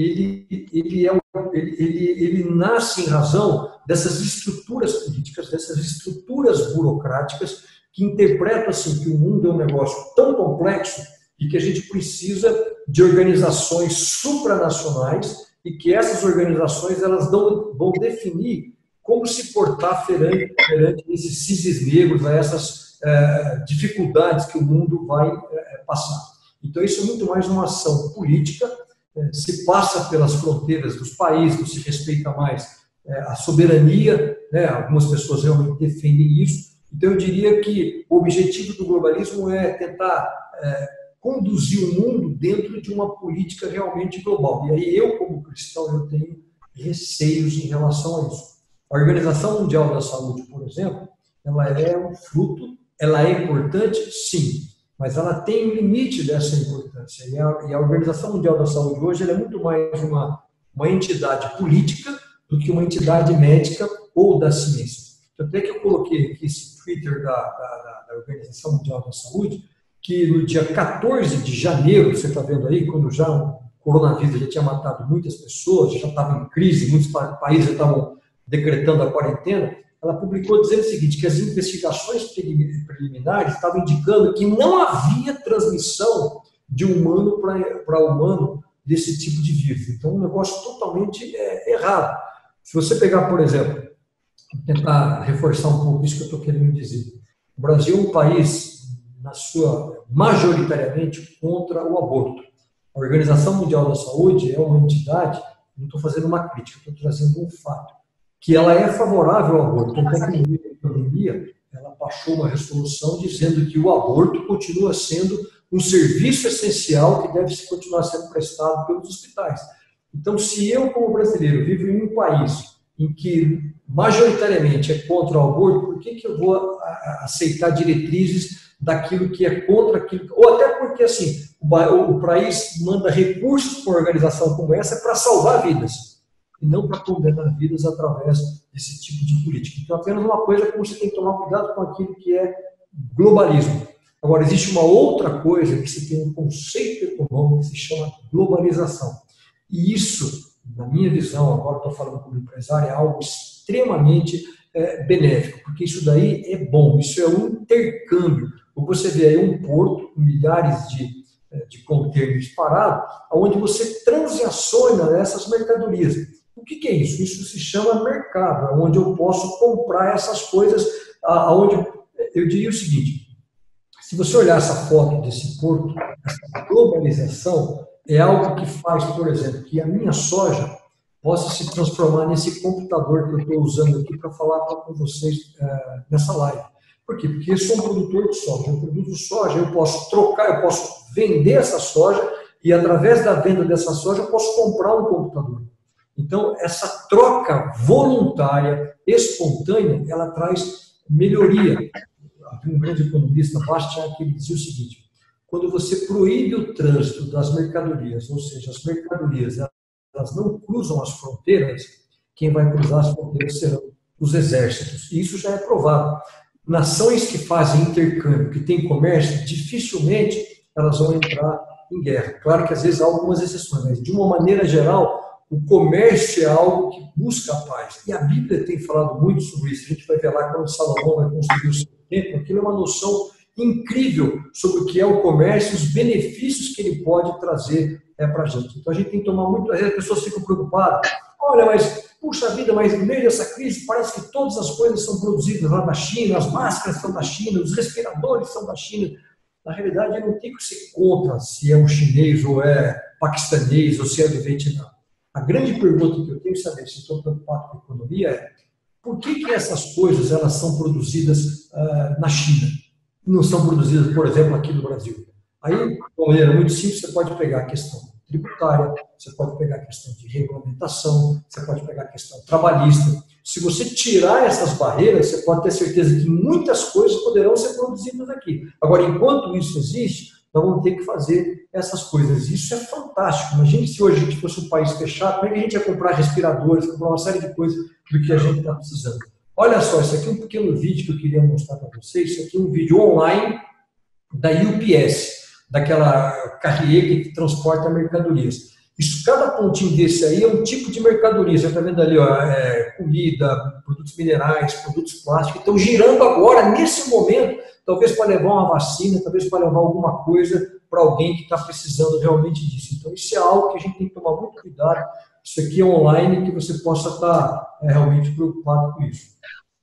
ele nasce em razão dessas estruturas políticas, dessas estruturas burocráticas, que interpretam assim, que o mundo é um negócio tão complexo e que a gente precisa de organizações supranacionais e que essas organizações elas vão definir como se portar perante esses cisnes negros, a essas dificuldades que o mundo vai passar. Então, isso é muito mais uma ação política, se passa pelas fronteiras dos países, não se respeita mais a soberania, né? Algumas pessoas realmente defendem isso. Então, eu diria que o objetivo do globalismo é tentar conduzir o mundo dentro de uma política realmente global. E aí eu, como cristão, eu tenho receios em relação a isso. A Organização Mundial da Saúde, por exemplo, ela é um fruto, ela é importante? Sim, mas ela tem um limite dessa importância. E a Organização Mundial da Saúde hoje ela é muito mais uma entidade política do que uma entidade médica ou da ciência. Tanto é que eu coloquei aqui esse Twitter da Organização Mundial da Saúde, que no dia 14 de janeiro, você está vendo aí, quando já o coronavírus já tinha matado muitas pessoas, já estava em crise, muitos países estavam decretando a quarentena, ela publicou dizendo o seguinte, que as investigações preliminares estavam indicando que não havia transmissão de humano para humano desse tipo de vírus. Então, um negócio totalmente errado. Se você pegar, por exemplo, tentar reforçar um pouco isso que eu estou querendo dizer, o Brasil é um país, majoritariamente, contra o aborto. A Organização Mundial da Saúde é uma entidade, não estou fazendo uma crítica, estou trazendo um fato, que ela é favorável ao aborto. Tanto é que no meio da pandemia, ela baixou uma resolução dizendo que o aborto continua sendo um serviço essencial que deve continuar sendo prestado pelos hospitais. Então, se eu, como brasileiro, vivo em um país em que majoritariamente é contra o aborto, por que eu vou aceitar diretrizes daquilo que é contra aquilo? Ou até porque, assim, o país manda recursos para uma organização como essa para salvar vidas, e não para condenar vidas através desse tipo de política. Então, apenas uma coisa que você tem que tomar cuidado com aquilo que é globalismo. Agora, existe uma outra coisa que se tem um conceito econômico que se chama globalização. E isso, na minha visão, agora estou falando como empresário, é algo extremamente benéfico, porque isso daí é bom, isso é um intercâmbio. Você vê aí um porto com milhares de contêineres parados, onde você transaciona essas mercadorias. O que é isso? Isso se chama mercado, onde eu posso comprar essas coisas, onde eu diria o seguinte, se você olhar essa foto desse porto, essa globalização é algo que faz, por exemplo, que a minha soja possa se transformar nesse computador que eu estou usando aqui para falar com vocês nessa live. Por quê? Porque eu sou um produtor de soja. Eu produzo soja, eu posso trocar, eu posso vender essa soja e, através da venda dessa soja, eu posso comprar um computador. Então, essa troca voluntária, espontânea, ela traz melhoria. Um grande economista, Bastian, que ele dizia o seguinte, quando você proíbe o trânsito das mercadorias, ou seja, as mercadorias elas não cruzam as fronteiras, quem vai cruzar as fronteiras serão os exércitos. E isso já é provado. Nações que fazem intercâmbio, que têm comércio, dificilmente elas vão entrar em guerra. Claro que às vezes há algumas exceções, mas de uma maneira geral, o comércio é algo que busca a paz. E a Bíblia tem falado muito sobre isso. A gente vai ver lá quando Salomão vai construir o seu templo, aquilo é uma noção incrível sobre o que é o comércio e os benefícios que ele pode trazer para a gente. Então a gente tem que tomar muito... Às vezes as pessoas ficam preocupadas. Olha, mas, puxa vida, mas no meio dessa crise parece que todas as coisas são produzidas lá na China, as máscaras são da China, os respiradores são da China. Na realidade, eu não tenho que ser contra se é um chinês ou é paquistanês ou se é do Vietnã. A grande pergunta que eu tenho que saber, se estou preocupado com a economia, é por que essas coisas elas são produzidas na China e não são produzidas, por exemplo, aqui no Brasil? Aí, de uma maneira muito simples, você pode pegar a questão tributária, você pode pegar a questão de regulamentação, você pode pegar a questão trabalhista. Se você tirar essas barreiras, você pode ter certeza que muitas coisas poderão ser produzidas aqui. Agora, enquanto isso existe, nós vamos ter que fazer essas coisas. Isso é fantástico. Imagine se hoje a gente fosse um país fechado, como é que a gente ia comprar respiradores, comprar uma série de coisas do que a gente está precisando. Olha só, isso aqui é um pequeno vídeo que eu queria mostrar para vocês. Isso aqui é um vídeo online da UPS, daquela carrega que transporta mercadorias. Isso, cada pontinho desse aí é um tipo de mercadoria. Você está vendo ali, ó, comida, produtos minerais, produtos plásticos, estão girando agora, nesse momento, talvez para levar uma vacina, talvez para levar alguma coisa para alguém que está precisando realmente disso. Então, isso é algo que a gente tem que tomar muito cuidado. Isso aqui é online, que você possa estar realmente preocupado com isso.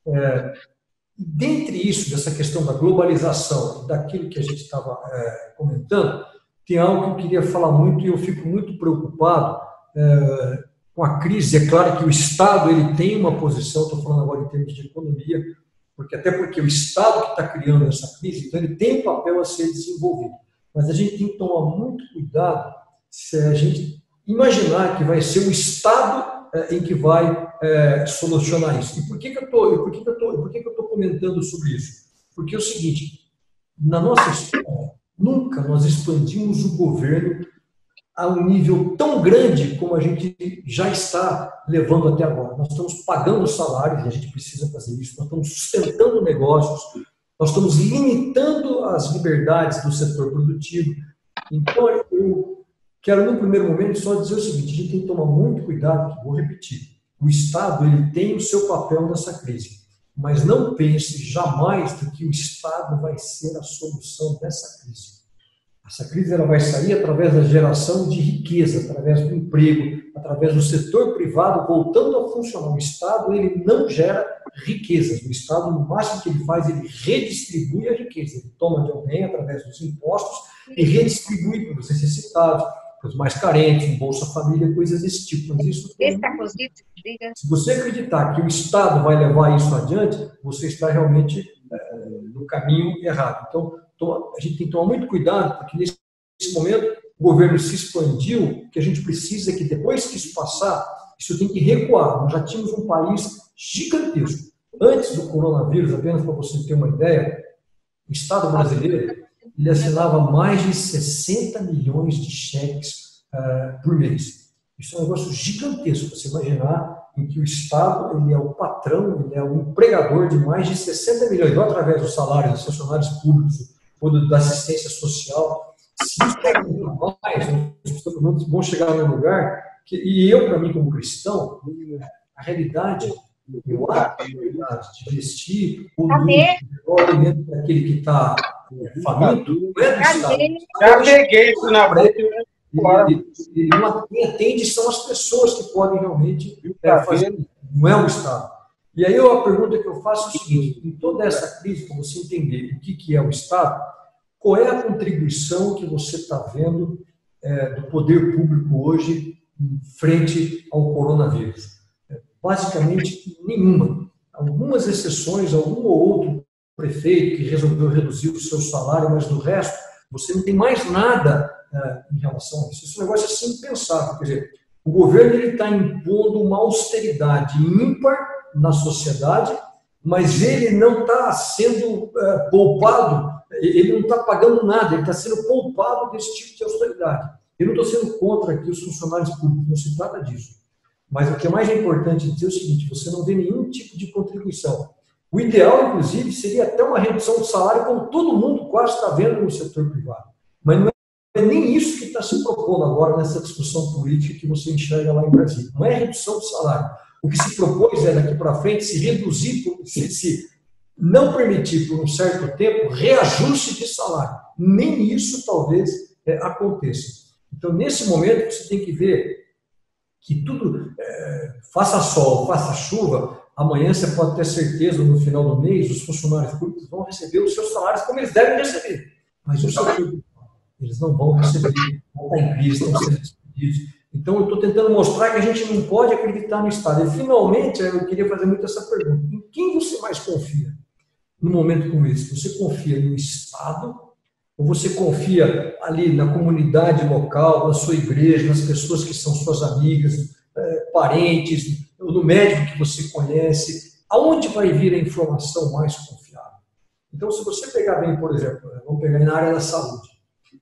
Dentre isso, dessa questão da globalização, daquilo que a gente estava comentando, tem algo que eu queria falar muito e eu fico muito preocupado com a crise. É claro que o Estado ele tem uma posição, estou falando agora em termos de economia, até porque o Estado que está criando essa crise, então ele tem um papel a ser desenvolvido. Mas a gente tem que tomar muito cuidado se a gente imaginar que vai ser o Estado em que vai solucionar isso. E por que eu estou comentando sobre isso? Porque é o seguinte, na nossa história, nunca nós expandimos o governo a um nível tão grande como a gente já está levando até agora. Nós estamos pagando salários, e a gente precisa fazer isso, nós estamos sustentando negócios, nós estamos limitando as liberdades do setor produtivo. Então, eu quero, no primeiro momento, só dizer o seguinte, a gente tem que tomar muito cuidado, vou repetir, o Estado ele tem o seu papel nessa crise, mas não pense jamais que o Estado vai ser a solução dessa crise. Essa crise ela vai sair através da geração de riqueza, através do emprego, através do setor privado voltando a funcionar. O Estado ele não gera riquezas. O Estado, no máximo que ele faz, ele redistribui a riqueza. Ele toma de alguém através dos impostos e redistribui para os necessitados, para os mais carentes, Bolsa Família, coisas desse tipo. Mas isso se você acreditar que o Estado vai levar isso adiante, você está realmente no caminho errado. Então, a gente tem que tomar muito cuidado, porque nesse momento o governo se expandiu, o que a gente precisa é que depois que isso passar, isso tem que recuar. Nós já tínhamos um país gigantesco. Antes do coronavírus, apenas para você ter uma ideia, o Estado brasileiro ele assinava mais de 60 milhões de cheques por mês. Isso é um negócio gigantesco, você imaginar em que o Estado ele é o patrão, ele é o empregador de mais de 60 milhões, ou através do salário dos funcionários públicos, ou da assistência social. Se isso é muito mais, vão chegar num lugar que, e eu, para mim, como cristão, a realidade, eu acho de vestir o alimento daquele que está faminto, não é do Estado. Já peguei isso na frente. E quem atende são as pessoas que podem realmente fazer, não é o Estado. E aí a pergunta que eu faço é o seguinte, em toda essa crise, para você entender o que é o Estado, qual é a contribuição que você está vendo do poder público hoje em frente ao coronavírus? Basicamente, nenhuma. Algumas exceções, algum ou outro prefeito que resolveu reduzir o seu salário, mas do resto, você não tem mais nada em relação a isso. Esse negócio é assim impensável. Quer dizer, o governo está impondo uma austeridade ímpar na sociedade, mas ele não está sendo poupado, ele não está pagando nada, ele está sendo poupado desse tipo de austeridade. Eu não estou sendo contra aqui os funcionários públicos, não se trata disso. Mas o que é mais importante dizer é o seguinte, você não vê nenhum tipo de contribuição. O ideal, inclusive, seria até uma redução do salário, como todo mundo quase está vendo no setor privado. Mas não é nem isso que está se propondo agora nessa discussão política que você enxerga lá em Brasília. Não é redução do salário. O que se propôs é, daqui para frente, se reduzir, se não permitir por um certo tempo reajuste de salário. Nem isso talvez aconteça. Então, nesse momento, você tem que ver que tudo, faça sol, faça chuva, amanhã você pode ter certeza, no final do mês, os funcionários públicos vão receber os seus salários como eles devem receber. Mas o setor, eles não vão receber, vão estar em crise, estão sendo despedidos. Então, eu estou tentando mostrar que a gente não pode acreditar no Estado. E, finalmente, eu queria fazer muito essa pergunta. Em quem você mais confia num momento como esse? Você confia no Estado? Ou você confia ali na comunidade local, na sua igreja, nas pessoas que são suas amigas, parentes, no médico que você conhece? Aonde vai vir a informação mais confiável? Então, se você pegar bem, por exemplo, vamos pegar na área da saúde.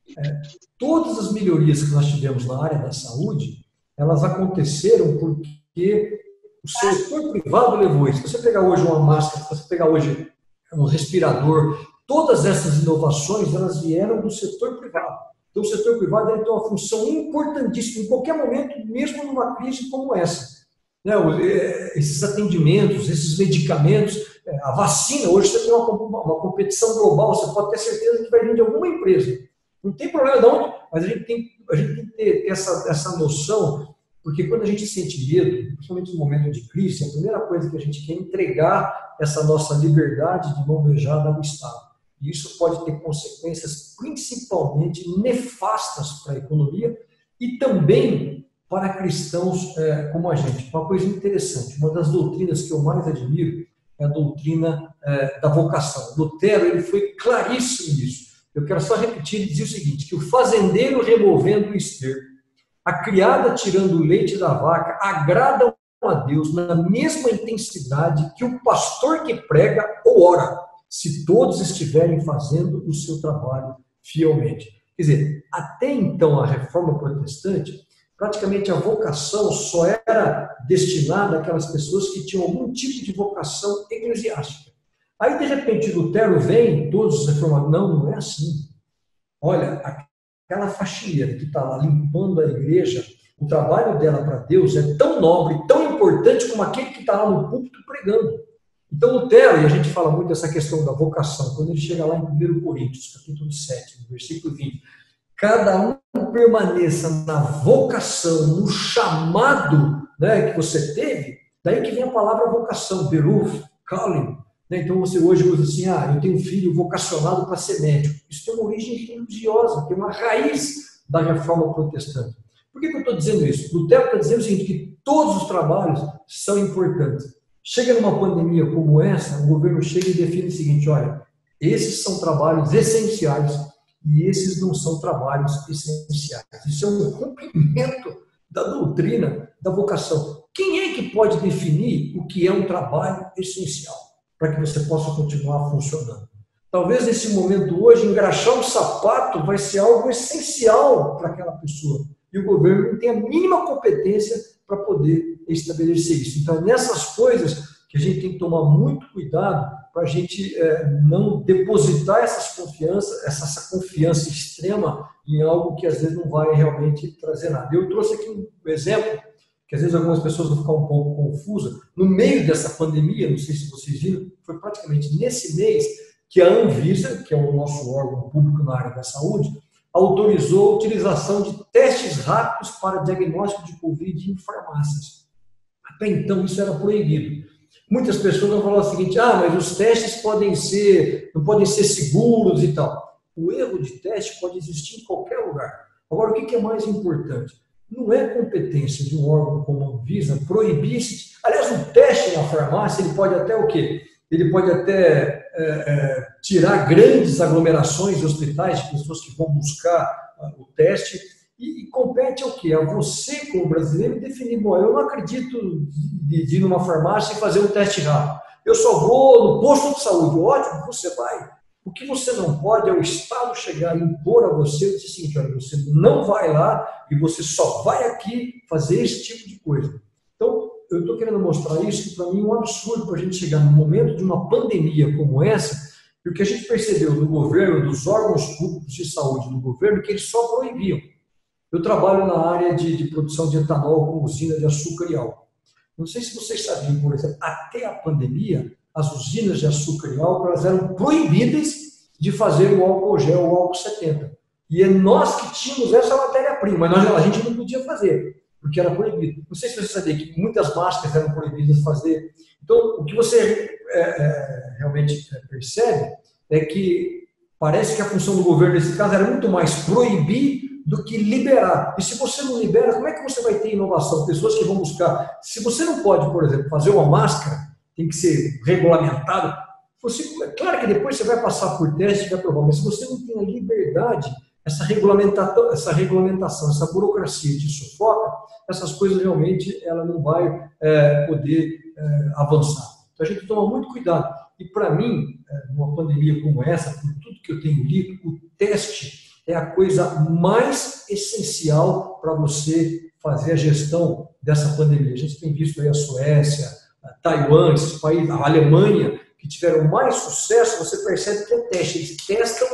Todas as melhorias que nós tivemos na área da saúde, elas aconteceram porque o setor privado levou isso. Se você pegar hoje uma máscara, se você pegar hoje um respirador, todas essas inovações, elas vieram do setor privado. Então, o setor privado tem uma função importantíssima em qualquer momento, mesmo numa crise como essa. Esses atendimentos, esses medicamentos, a vacina, hoje você tem uma competição global, você pode ter certeza que vai vir de alguma empresa. Não tem problema de onde, mas a gente tem que ter essa noção, porque quando a gente sente medo, principalmente no momento de crise, a primeira coisa que a gente quer é entregar essa nossa liberdade de mão beijada ao Estado. E isso pode ter consequências principalmente nefastas para a economia e também para cristãos como a gente. Uma coisa interessante, uma das doutrinas que eu mais admiro é a doutrina da vocação. Lutero ele foi claríssimo nisso. Eu quero só repetir e dizer o seguinte, que o fazendeiro removendo o esterco, a criada tirando o leite da vaca, agradam a Deus na mesma intensidade que o pastor que prega ou ora. se todos estiverem fazendo o seu trabalho fielmente. Quer dizer, até então a reforma protestante, praticamente a vocação só era destinada àquelas pessoas que tinham algum tipo de vocação eclesiástica. Aí, de repente, Lutero vem, todos os reformadores, não é assim. Olha, aquela faxineira que está lá limpando a igreja, o trabalho dela para Deus é tão nobre, tão importante como aquele que está lá no púlpito pregando. Então, Lutero, e a gente fala muito dessa questão da vocação, quando ele chega lá em 1 Coríntios, capítulo 7, no versículo 20, cada um permaneça na vocação, no chamado, né, que você teve, daí que vem a palavra vocação, beruf, calling. Então você hoje usa assim, eu tenho um filho vocacionado para ser médico. Isso tem uma origem religiosa, tem uma raiz da reforma protestante. Por que eu estou dizendo isso? Lutero está dizendo o seguinte, que todos os trabalhos são importantes. Chega numa pandemia como essa, o governo chega e define o seguinte, olha, esses são trabalhos essenciais e esses não são trabalhos essenciais. Isso é um cumprimento da doutrina, da vocação. Quem é que pode definir o que é um trabalho essencial para que você possa continuar funcionando? Talvez nesse momento hoje, engraxar um sapato vai ser algo essencial para aquela pessoa. E o governo não tem a mínima competência para poder estabelecer isso. Então, é nessas coisas que a gente tem que tomar muito cuidado para a gente não depositar essa confiança extrema em algo que às vezes não vai realmente trazer nada. Eu trouxe aqui um exemplo, que às vezes algumas pessoas vão ficar um pouco confusas. No meio dessa pandemia, não sei se vocês viram, foi praticamente nesse mês que a Anvisa, que é o nosso órgão público na área da saúde, autorizou a utilização de testes rápidos para diagnóstico de Covid em farmácias. Até então isso era proibido. Muitas pessoas vão falar o seguinte, mas os testes não podem ser seguros e tal. O erro de teste pode existir em qualquer lugar. Agora, o que é mais importante? Não é competência de um órgão como a Anvisa proibir esse... Aliás, o teste na farmácia, ele pode até o quê? Ele pode até tirar grandes aglomerações de hospitais, de pessoas que vão buscar o teste, e compete ao quê? A você, como brasileiro, definir, bom, eu não acredito de ir numa farmácia e fazer um teste rápido. Eu só vou no posto de saúde. Ótimo, você vai. O que você não pode é o Estado chegar e impor a você e dizer assim, olha, você não vai lá e você só vai aqui fazer esse tipo de coisa. Então, eu estou querendo mostrar isso, que para mim é um absurdo para a gente chegar no momento de uma pandemia como essa, e o que a gente percebeu do governo, dos órgãos públicos de saúde do governo, que eles só proibiam. Eu trabalho na área de produção de etanol com usina de açúcar e álcool. Não sei se vocês sabiam, por exemplo, até a pandemia, as usinas de açúcar e álcool elas eram proibidas de fazer o álcool gel, o álcool 70. E é nós que tínhamos essa matéria-prima, mas a gente não podia fazer, porque era proibido. Não sei se você sabia que muitas máscaras eram proibidas de fazer. Então, o que você realmente percebe é que parece que a função do governo, nesse caso, era muito mais proibir do que liberar. E se você não libera, como é que você vai ter inovação? Pessoas que vão buscar... Se você não pode, por exemplo, fazer uma máscara, tem que ser regulamentado. Claro que depois você vai passar por teste e vai provar, mas se você não tem a liberdade, essa regulamentação, essa burocracia te sufoca, essas coisas realmente ela não vai poder avançar. Então a gente toma muito cuidado. E para mim, numa pandemia como essa, por tudo que eu tenho lido, o teste é a coisa mais essencial para você fazer a gestão dessa pandemia. A gente tem visto aí a Suécia, a Taiwan, esses países, a Alemanha, que tiveram mais sucesso, você percebe que é teste. Eles testam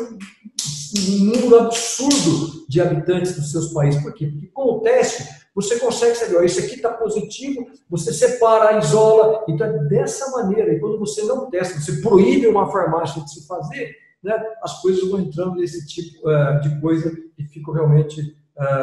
um número absurdo de habitantes dos seus países. Por quê? Porque com o teste, você consegue saber, isso aqui está positivo, você separa, isola. Então, é dessa maneira. E quando você não testa, você proíbe uma farmácia de se fazer, né, as coisas vão entrando nesse tipo de coisa e fica realmente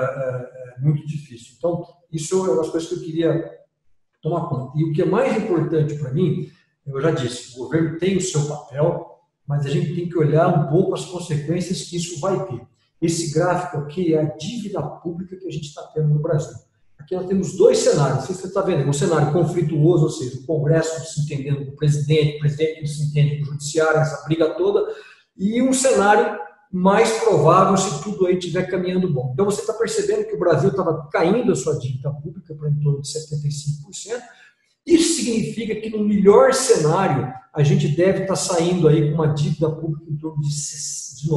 muito difícil. Então, isso é uma das coisas que eu queria tomar conta. E o que é mais importante para mim, eu já disse, o governo tem o seu papel, mas a gente tem que olhar um pouco as consequências que isso vai ter. Esse gráfico aqui é a dívida pública que a gente está tendo no Brasil. Aqui nós temos dois cenários, você está vendo, um cenário conflituoso, ou seja, o Congresso se entendendo com o presidente que se entende com o judiciário, essa briga toda, e um cenário mais provável se tudo aí estiver caminhando bom. Então você está percebendo que o Brasil estava caindo a sua dívida pública para em torno de 75%, Isso significa que no melhor cenário a gente deve estar saindo aí com uma dívida pública em torno de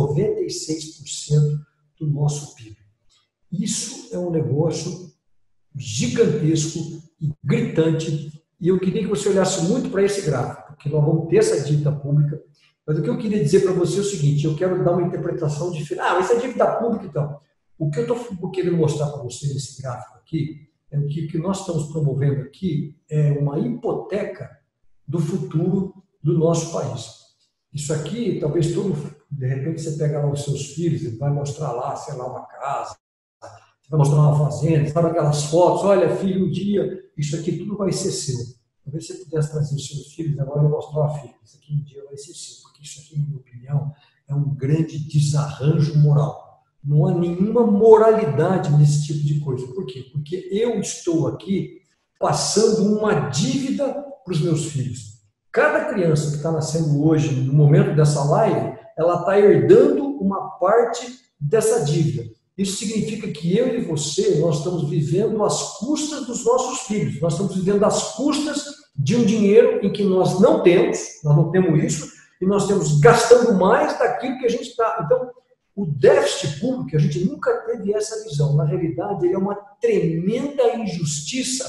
96% do nosso PIB. Isso é um negócio gigantesco e gritante, e eu queria que você olhasse muito para esse gráfico, porque nós vamos ter essa dívida pública, mas o que eu queria dizer para você é o seguinte, eu quero dar uma interpretação diferente. Isso é dívida pública, então. O que eu estou querendo mostrar para você nesse gráfico aqui, é que o que nós estamos promovendo aqui é uma hipoteca do futuro do nosso país. Isso aqui, talvez de repente você pega lá os seus filhos e vai mostrar lá, sei lá, uma casa, você vai mostrar uma fazenda, sabe aquelas fotos, olha filho, um dia, isso aqui tudo vai ser seu. Talvez você pudesse trazer os seus filhos agora e mostrar a filha, isso aqui um dia vai ser seu, porque isso aqui, na minha opinião, é um grande desarranjo moral. Não há nenhuma moralidade nesse tipo de coisa. Por quê? Porque eu estou aqui passando uma dívida para os meus filhos. Cada criança que está nascendo hoje, no momento dessa live, ela está herdando uma parte dessa dívida. Isso significa que eu e você, nós estamos vivendo às custas dos nossos filhos. Nós estamos vivendo às custas de um dinheiro em que nós não temos isso, e nós estamos gastando mais daquilo que a gente está. Então, o déficit público, a gente nunca teve essa visão. Na realidade, ele é uma tremenda injustiça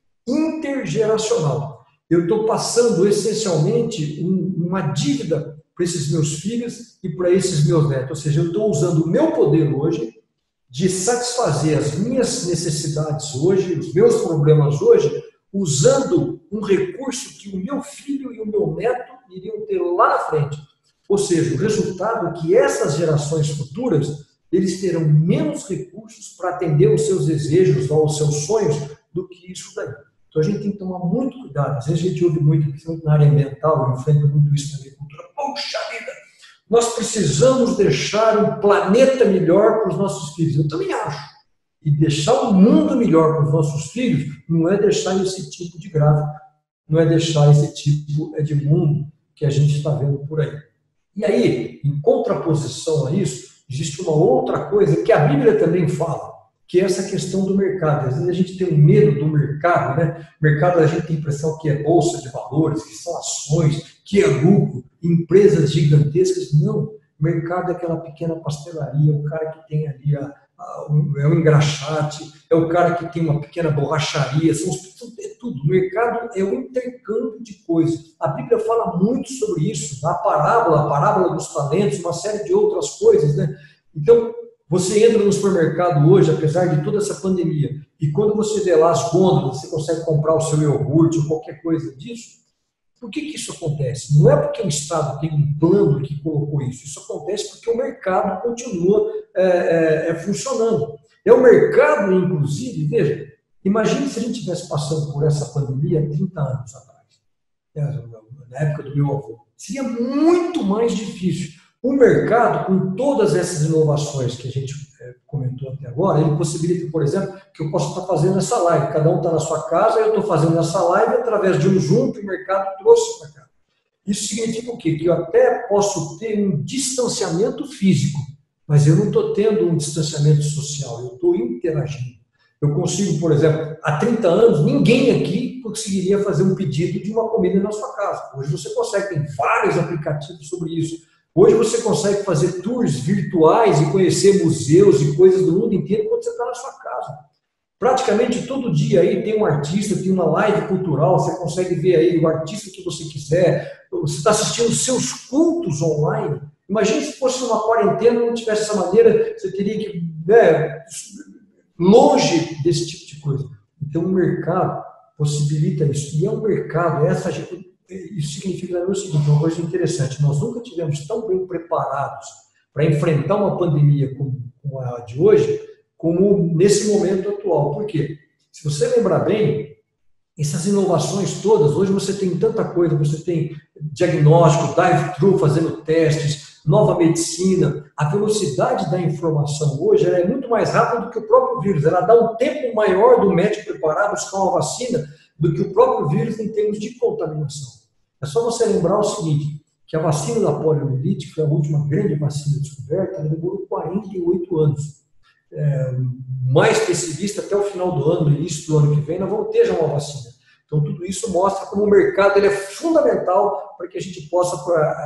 intergeracional. Eu estou passando, essencialmente, uma dívida para esses meus filhos e para esses meus netos. Ou seja, eu estou usando o meu poder hoje de satisfazer as minhas necessidades hoje, os meus problemas hoje, usando um recurso que o meu filho e o meu neto iriam ter lá na frente. Ou seja, o resultado é que essas gerações futuras, eles terão menos recursos para atender os seus desejos ou os seus sonhos do que isso daí. Então a gente tem que tomar muito cuidado. Às vezes a gente ouve muito, principalmente na área ambiental, eu enfrento muito isso na agricultura. Poxa vida, nós precisamos deixar um planeta melhor para os nossos filhos. Eu também acho. E deixar o mundo melhor para os nossos filhos não é deixar esse tipo de gráfico, não é deixar esse tipo de mundo que a gente está vendo por aí. E aí, em contraposição a isso, existe uma outra coisa que a Bíblia também fala, que é essa questão do mercado. Às vezes a gente tem um medo do mercado, né? O mercado a gente tem a impressão que é bolsa de valores, que são ações, que é lucro, empresas gigantescas. Não, o mercado é aquela pequena pastelaria, o cara que tem ali é um engraxate, é o cara que tem uma pequena borracharia, é tudo. O mercado é um intercâmbio de coisas. A Bíblia fala muito sobre isso, a parábola dos talentos, uma série de outras coisas, né? Então, você entra no supermercado hoje, apesar de toda essa pandemia, e quando você vê lá as gôndolas, você consegue comprar o seu iogurte ou qualquer coisa disso. Por que isso acontece? Não é porque o Estado tem um plano que colocou isso. Isso acontece porque o mercado continua funcionando. É o mercado, inclusive, veja, imagine se a gente estivesse passando por essa pandemia há 30 anos atrás, na época do meu avô. Seria muito mais difícil. O mercado, com todas essas inovações que a gente comentou até agora, ele possibilita, por exemplo, que eu possa estar fazendo essa live. Cada um está na sua casa, eu estou fazendo essa live através de um Zoom que o mercado trouxe para cá. Isso significa o quê? Que eu até posso ter um distanciamento físico, mas eu não estou tendo um distanciamento social, eu estou interagindo. Eu consigo, por exemplo, há 30 anos, ninguém aqui conseguiria fazer um pedido de uma comida na sua casa. Hoje você consegue, tem vários aplicativos sobre isso. Hoje você consegue fazer tours virtuais e conhecer museus e coisas do mundo inteiro quando você está na sua casa. Praticamente todo dia aí tem um artista, tem uma live cultural, você consegue ver aí o artista que você quiser, você está assistindo seus cultos online. Imagine se fosse uma quarentena e não tivesse essa maneira, você teria que longe desse tipo de coisa. Então o mercado possibilita isso. E é um mercado, isso significa o seguinte, uma coisa interessante, nós nunca tivemos tão bem preparados para enfrentar uma pandemia como a de hoje, como nesse momento atual. Por quê? Se você lembrar bem, essas inovações todas, hoje você tem tanta coisa, você tem diagnóstico, drive-thru fazendo testes, nova medicina, a velocidade da informação hoje é muito mais rápida do que o próprio vírus, ela dá um tempo maior do médico preparar, buscar uma vacina, do que o próprio vírus em termos de contaminação. É só você lembrar o seguinte, que a vacina da poliomielite, que foi a última grande vacina descoberta, ela demorou 48 anos. Mais pessimista, até o final do ano, no início do ano que vem, nós vamos ter já uma vacina. Então, tudo isso mostra como o mercado ele é fundamental para que a gente possa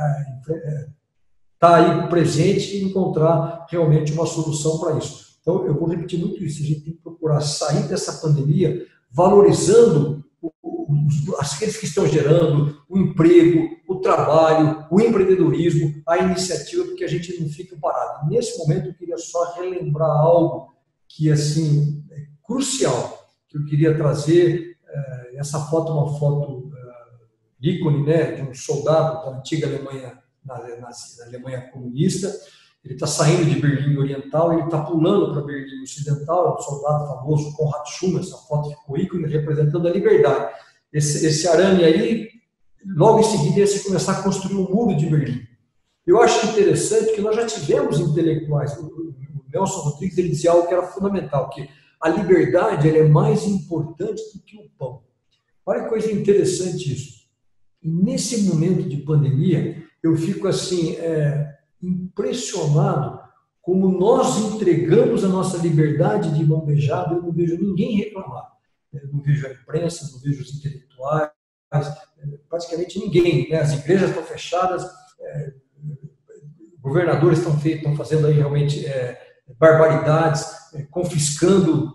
estar aí presente e encontrar realmente uma solução para isso. Então, eu vou repetir muito isso, a gente tem que procurar sair dessa pandemia valorizando aqueles que estão gerando o emprego, o trabalho, o empreendedorismo, a iniciativa, porque a gente não fica parado. Nesse momento, eu queria só relembrar algo que assim, é crucial, que eu queria trazer. Essa foto é uma foto ícone, né, de um soldado da antiga Alemanha, na Alemanha comunista. Ele está saindo de Berlim Oriental, ele está pulando para Berlim Ocidental, é um soldado famoso, Konrad Schumann, essa foto ficou ícone, representando a liberdade. Esse arame aí, logo em seguida, ia se começar a construir um muro de Berlim. Eu acho interessante que nós já tivemos intelectuais. O Nelson Rodrigues ele dizia algo que era fundamental, que a liberdade ela é mais importante do que o pão. Olha que coisa interessante isso. E nesse momento de pandemia, eu fico assim, impressionado como nós entregamos a nossa liberdade de mão beijada. Eu não vejo ninguém reclamar. Eu não vejo a imprensa, não vejo os intelectuais, praticamente ninguém. Né? As igrejas estão fechadas, governadores estão fazendo aí realmente barbaridades, confiscando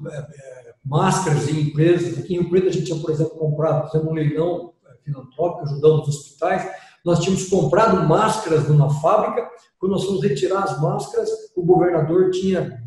máscaras em empresas. Aqui em Rio Preto a gente tinha, por exemplo, comprado, fizemos um leilão filantrópico, ajudando os hospitais. Nós tínhamos comprado máscaras numa fábrica. Quando nós fomos retirar as máscaras, o governador tinha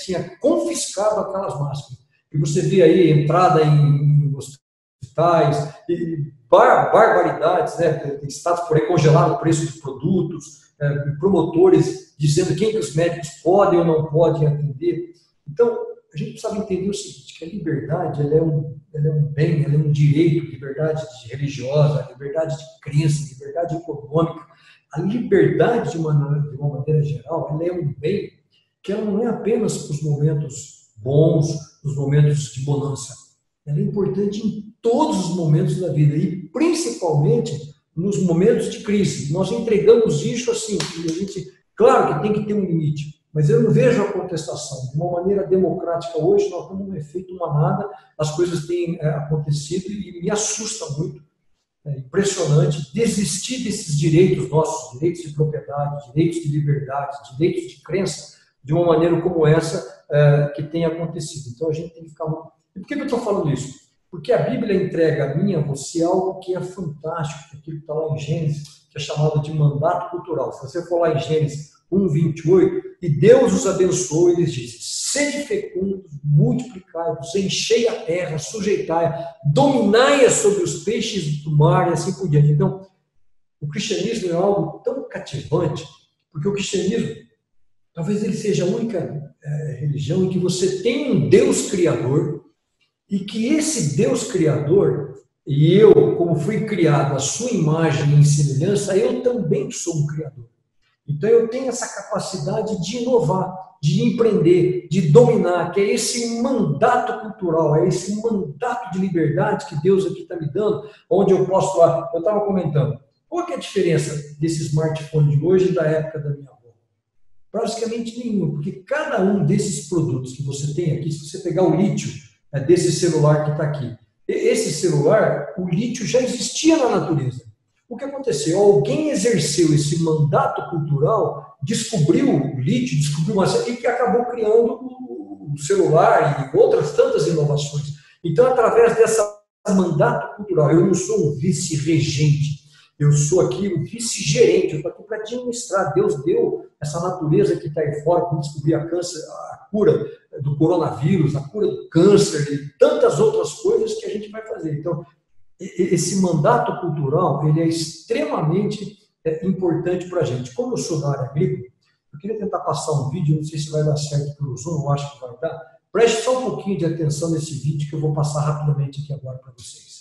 confiscado aquelas máscaras. E você vê aí entrada em hospitais, e barbaridades, né? Estados por aí congelaram o preço dos produtos, promotores dizendo quem que os médicos podem ou não podem atender. Então, a gente precisa entender o seguinte, que a liberdade ela é um bem, ela é um direito, liberdade religiosa, liberdade de crença, liberdade econômica. A liberdade, de uma maneira geral, ela é um bem que ela não é apenas para os momentos bons, nos momentos de bonança. Ela é importante em todos os momentos da vida e principalmente nos momentos de crise. Nós entregamos isso assim, e a gente, claro que tem que ter um limite, mas eu não vejo a contestação. De uma maneira democrática hoje, nós estamos no efeito manada, as coisas têm acontecido e me assusta muito. É impressionante desistir desses direitos nossos, direitos de propriedade, direitos de liberdade, direitos de crença, de uma maneira como essa que tem acontecido. Então a gente tem que ficar... E por que eu estou falando isso? Porque a Bíblia entrega a mim, a você, algo que é fantástico, aquilo que está lá em Gênesis, que é chamado de mandato cultural. Se você for lá em Gênesis 1:28, e Deus os abençoou, e lhes disse: sede fecundos, multiplicai-vos, enchei a terra, sujeitai-a, dominai-a sobre os peixes do mar, e assim por diante. Então, o cristianismo é algo tão cativante, porque o cristianismo, talvez ele seja a única religião em que você tem um Deus criador, e que esse Deus criador, e eu, como fui criado à sua imagem e semelhança, eu também sou um criador. Então eu tenho essa capacidade de inovar, de empreender, de dominar, que é esse mandato cultural, é esse mandato de liberdade que Deus aqui está me dando, onde eu posso lá. Eu estava comentando, qual que é a diferença desse smartphone de hoje e da época da minha avó? Praticamente nenhuma, porque cada um desses produtos que você tem aqui, se você pegar o lítio desse celular que está aqui, esse celular, o lítio já existia na natureza. O que aconteceu? Alguém exerceu esse mandato cultural, descobriu o lítio, descobriu uma série, e que acabou criando o celular e outras tantas inovações. Então, através desse mandato cultural, eu não sou um vice-regente, eu sou aqui um vice-gerente, eu estou aqui para administrar. Deus deu essa natureza que está aí fora, para descobrir a cura do coronavírus, a cura do câncer e tantas outras coisas que a gente vai fazer. Então, esse mandato cultural ele é extremamente importante para a gente. Como eu sou da área agrícola, eu queria tentar passar um vídeo, não sei se vai dar certo pelo Zoom, eu acho que vai dar. Preste só um pouquinho de atenção nesse vídeo que eu vou passar rapidamente aqui agora para vocês.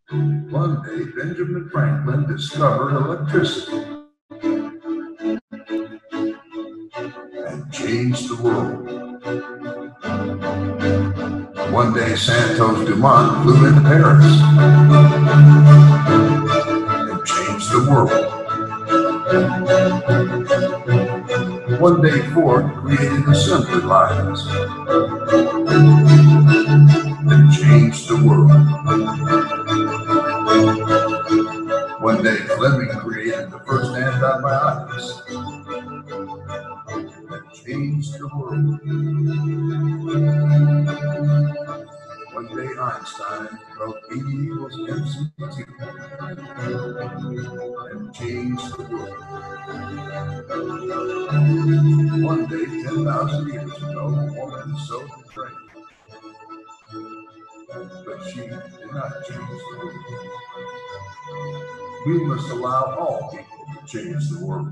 One day, Benjamin Franklin discovered electricity and changed the world. One day, Santos Dumont flew into Paris and changed the world. One day, Ford created assembly lines and changed the world. day, Fleming created the first antibiotics that changed the world. One day, Einstein wrote E equals MC2 and changed the world. One day, 10,000 years ago, a woman sewed the brain. But she did not change the world. We must allow all people to change the world.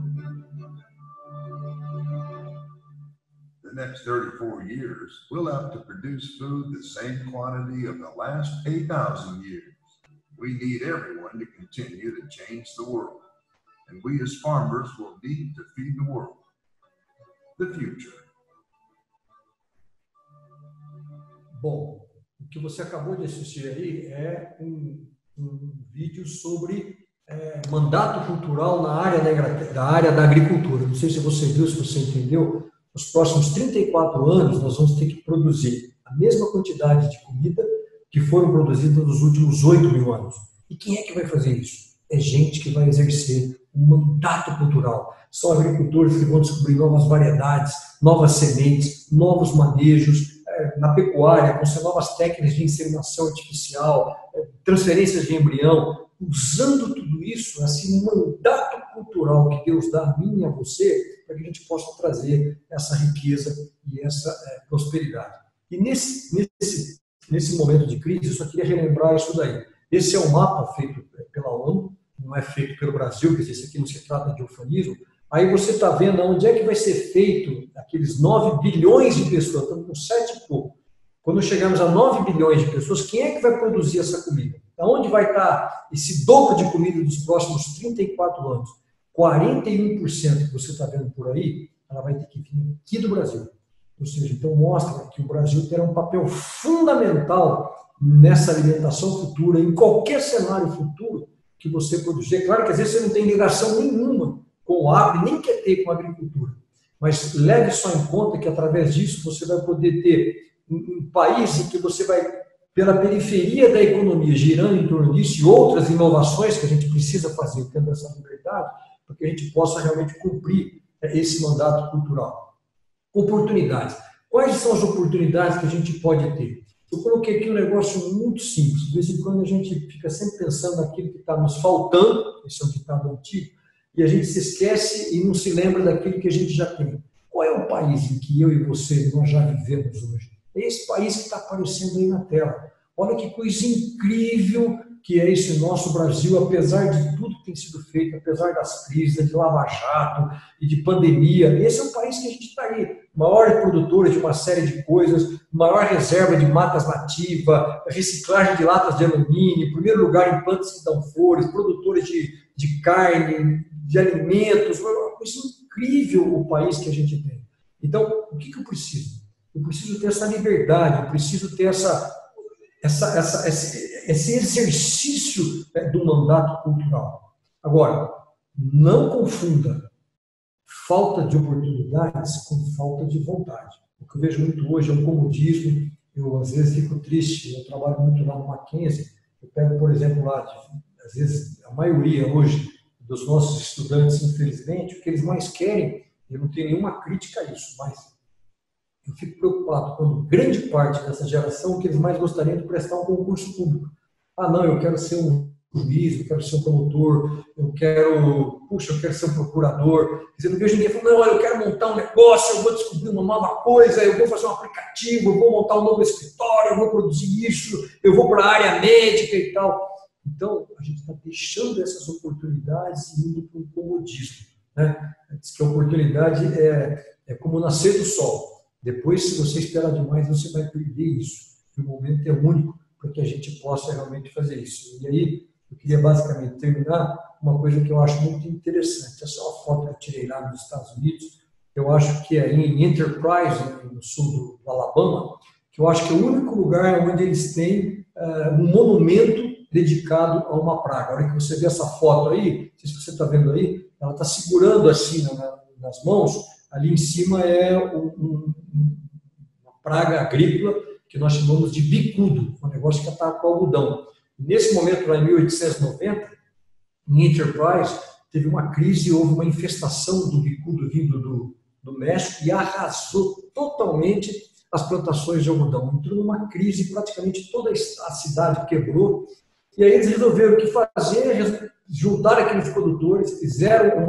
The next 34 years, we'll have to produce food the same quantity of the last 8,000 years. We need everyone to continue to change the world. And we as farmers will need to feed the world. The future. Bom, o que você acabou de assistir aí é um vídeo sobre mandato cultural na área da agricultura. Não sei se você viu, se você entendeu. Nos próximos 34 anos, nós vamos ter que produzir a mesma quantidade de comida que foram produzidas nos últimos 8.000 anos. E quem é que vai fazer isso? É gente que vai exercer um mandato cultural. São agricultores que vão descobrir novas variedades, novas sementes, novos manejos. Na pecuária, vão ser novas técnicas de inseminação artificial, transferências de embrião. Usando tudo isso, assim, um mandato cultural que Deus dá a mim e a você, para que a gente possa trazer essa riqueza e essa prosperidade. E nesse momento de crise, eu só queria relembrar isso daí. Esse é um mapa feito pela ONU, não é feito pelo Brasil, quer dizer, isso aqui não se trata de ufanismo. Aí você está vendo onde é que vai ser feito aqueles 9 bilhões de pessoas, estamos com 7 e pouco. Quando chegarmos a 9 bilhões de pessoas, quem é que vai produzir essa comida? Onde vai estar esse dobro de comida dos próximos 34 anos? 41% que você está vendo por aí, ela vai ter que vir aqui do Brasil. Ou seja, então mostra que o Brasil terá um papel fundamental nessa alimentação futura, em qualquer cenário futuro que você produzir. É claro que às vezes você não tem ligação nenhuma com o agro, nem quer ter com a agricultura. Mas leve só em conta que através disso você vai poder ter um país em que você vai, pela periferia da economia, girando em torno disso e outras inovações que a gente precisa fazer tendo essa liberdade, para que a gente possa realmente cumprir esse mandato cultural. Oportunidades. Quais são as oportunidades que a gente pode ter? Eu coloquei aqui um negócio muito simples. De vez em quando a gente fica sempre pensando naquilo que está nos faltando, esse é um ditado antigo, e a gente se esquece e não se lembra daquilo que a gente já tem. Qual é o país em que eu e você nós já vivemos hoje? É esse país que está aparecendo aí na tela. Olha que coisa incrível que é esse nosso Brasil, apesar de tudo que tem sido feito, apesar das crises, de Lava Jato e de pandemia. Esse é um país que a gente está aí, maior produtor de uma série de coisas, maior reserva de matas nativas, reciclagem de latas de alumínio, em primeiro lugar em plantas que dão flores, produtores de carne, de alimentos. É uma coisa incrível o país que a gente tem. Então, o que eu preciso? Eu preciso ter essa liberdade, eu preciso ter esse exercício do mandato cultural. Agora, não confunda falta de oportunidades com falta de vontade. O que eu vejo muito hoje é um comodismo. Eu, às vezes, fico triste. Eu trabalho muito lá no Mackenzie. Eu pego, por exemplo, lá, às vezes, a maioria hoje dos nossos estudantes, infelizmente, o que eles mais querem, eu não tenho nenhuma crítica a isso, mas eu fico preocupado quando grande parte dessa geração, o que eles mais gostariam de prestar um concurso público. Ah, não, eu quero ser um juiz, eu quero ser um promotor, eu quero ser um procurador. Você não vejo ninguém falando, não, eu quero montar um negócio, eu vou descobrir uma nova coisa, eu vou fazer um aplicativo, eu vou montar um novo escritório, eu vou produzir isso, eu vou para a área médica e tal. Então, a gente está deixando essas oportunidades e indo para um comodismo. Né? Diz que a oportunidade é como nascer do sol. Depois, se você esperar demais, você vai perder isso. E o momento é único para que a gente possa realmente fazer isso. E aí, eu queria basicamente terminar uma coisa que eu acho muito interessante. Essa é uma foto que eu tirei lá nos Estados Unidos. Eu acho que é em Enterprise, no sul do Alabama, que eu acho que é o único lugar onde eles têm um monumento dedicado a uma praga. A hora que você vê essa foto aí, não sei se você está vendo aí, ela está segurando assim nas mãos, ali em cima é uma praga agrícola que nós chamamos de bicudo, um negócio que ataca o algodão. Nesse momento, lá em 1890, em Enterprise, teve uma crise, houve uma infestação do bicudo vindo do México e arrasou totalmente as plantações de algodão. Entrou numa crise, praticamente toda a cidade quebrou. E aí eles resolveram o que fazer, juntaram aqueles produtores, fizeram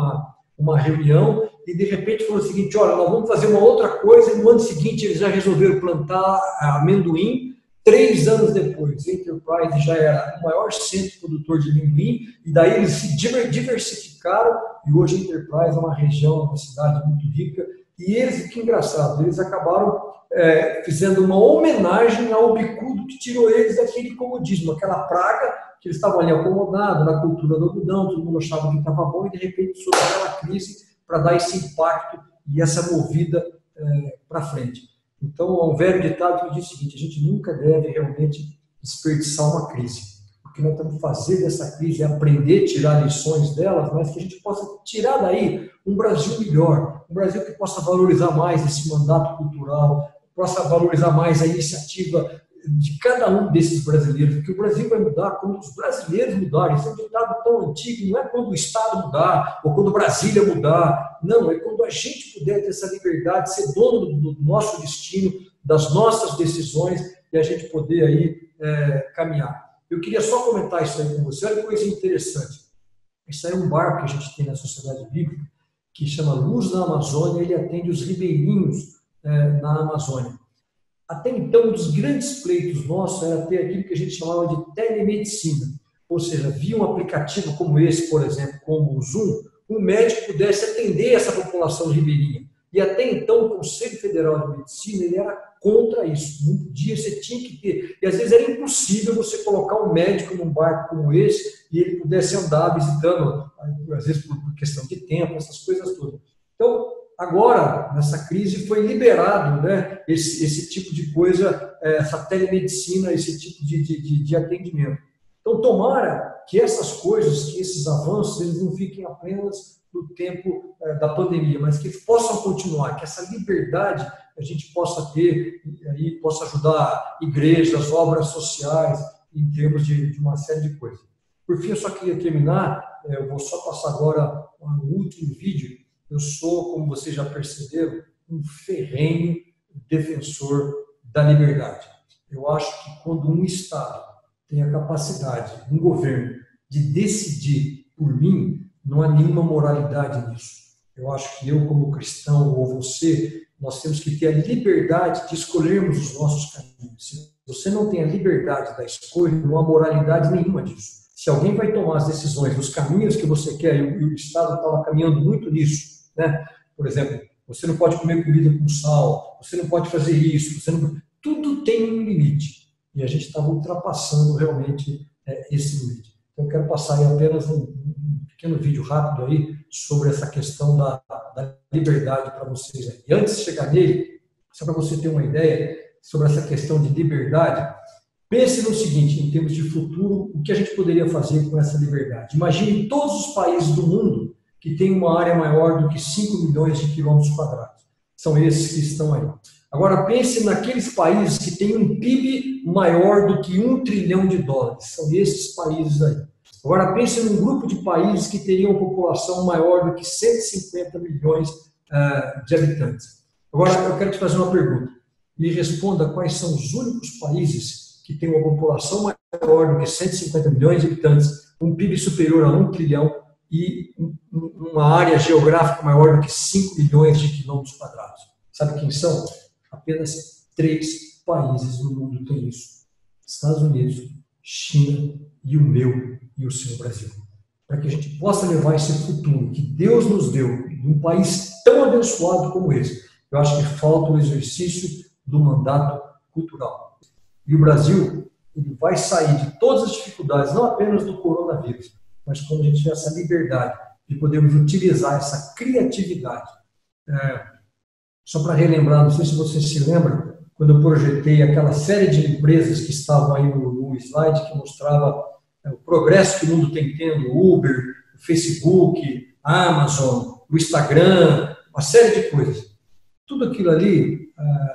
uma reunião e de repente falou o seguinte: olha, nós vamos fazer uma outra coisa. E no ano seguinte eles já resolveram plantar amendoim. 3 anos depois, Enterprise já era o maior centro produtor de amendoim, e daí eles se diversificaram, e hoje Enterprise é uma região, uma cidade muito rica, e eles, que engraçado, eles acabaram fazendo uma homenagem ao bicudo que tirou eles daquele comodismo, aquela praga que eles estavam ali acomodados na cultura do algodão, todo mundo achava que estava bom, e de repente surgiu aquela crise para dar esse impacto e essa movida para frente. Então, há um velho ditado que diz o seguinte: a gente nunca deve realmente desperdiçar uma crise. O que nós temos que fazer dessa crise é aprender, tirar lições delas, mas que a gente possa tirar daí um Brasil melhor, um Brasil que possa valorizar mais esse mandato cultural, possa valorizar mais a iniciativa de cada um desses brasileiros, porque o Brasil vai mudar quando os brasileiros mudarem. Esse é um ditado tão antigo, não é quando o Estado mudar, ou quando Brasília mudar, não, é quando a gente puder ter essa liberdade, ser dono do nosso destino, das nossas decisões, e a gente poder aí caminhar. Eu queria só comentar isso aí com você, olha que coisa interessante. Isso aí é um barco que a gente tem na Sociedade Bíblica, que chama Luz da Amazônia, ele atende os ribeirinhos na Amazônia. Até então, um dos grandes pleitos nossos era ter aquilo que a gente chamava de telemedicina. Ou seja, via um aplicativo como esse, por exemplo, como o Zoom, um médico pudesse atender essa população ribeirinha. E até então, o Conselho Federal de Medicina ele era contra isso. Não podia, você tinha que ter. E às vezes era impossível você colocar um médico num barco como esse e ele pudesse andar visitando, às vezes por questão de tempo, essas coisas todas. Então, agora, nessa crise, foi liberado, né, esse tipo de coisa, essa telemedicina, esse tipo de atendimento. Então, tomara que essas coisas, que esses avanços, eles não fiquem apenas no tempo da pandemia, mas que possam continuar, que essa liberdade a gente possa ter, e aí possa ajudar igrejas, obras sociais, em termos de uma série de coisas. Por fim, eu só queria terminar, eu vou só passar agora um último vídeo. Eu sou, como vocês já perceberam, um ferrenho defensor da liberdade. Eu acho que quando um Estado tem a capacidade, um governo, de decidir por mim, não há nenhuma moralidade nisso. Eu acho que eu, como cristão, ou você, nós temos que ter a liberdade de escolhermos os nossos caminhos. Se você não tem a liberdade da escolha, não há moralidade nenhuma disso. Se alguém vai tomar as decisões dos caminhos que você quer, e o Estado estava caminhando muito nisso, né? Por exemplo, você não pode comer comida com sal, você não pode fazer isso, tudo tem um limite. E a gente estava ultrapassando realmente esse limite. Então, eu quero passar aí apenas um pequeno vídeo rápido aí sobre essa questão da liberdade para vocês aí. E antes de chegar nele, só para você ter uma ideia sobre essa questão de liberdade, pense no seguinte, em termos de futuro, o que a gente poderia fazer com essa liberdade. Imagine todos os países do mundo que têm uma área maior do que 5 milhões de quilômetros quadrados. São esses que estão aí. Agora pense naqueles países que têm um PIB maior do que $1 trilhão. São esses países aí. Agora pense num grupo de países que teriam uma população maior do que 150 milhões de habitantes. Agora eu quero te fazer uma pergunta. Me responda quais são os únicos países que têm uma população maior do que 150 milhões de habitantes, um PIB superior a 1 trilhão e uma área geográfica maior do que 5 milhões de quilômetros quadrados. Sabe quem são? Apenas 3 países no mundo têm isso. Estados Unidos, China e o meu e o seu Brasil. Para que a gente possa levar esse futuro que Deus nos deu, de um país tão abençoado como esse, eu acho que falta o exercício do mandato cultural. E o Brasil, ele vai sair de todas as dificuldades, não apenas do coronavírus, mas quando a gente tiver essa liberdade de podermos utilizar essa criatividade. Só para relembrar, não sei se você se lembra, quando eu projetei aquela série de empresas que estavam aí no slide, que mostrava o progresso que o mundo tem tendo, o Uber, o Facebook, a Amazon, o Instagram, uma série de coisas. Tudo aquilo ali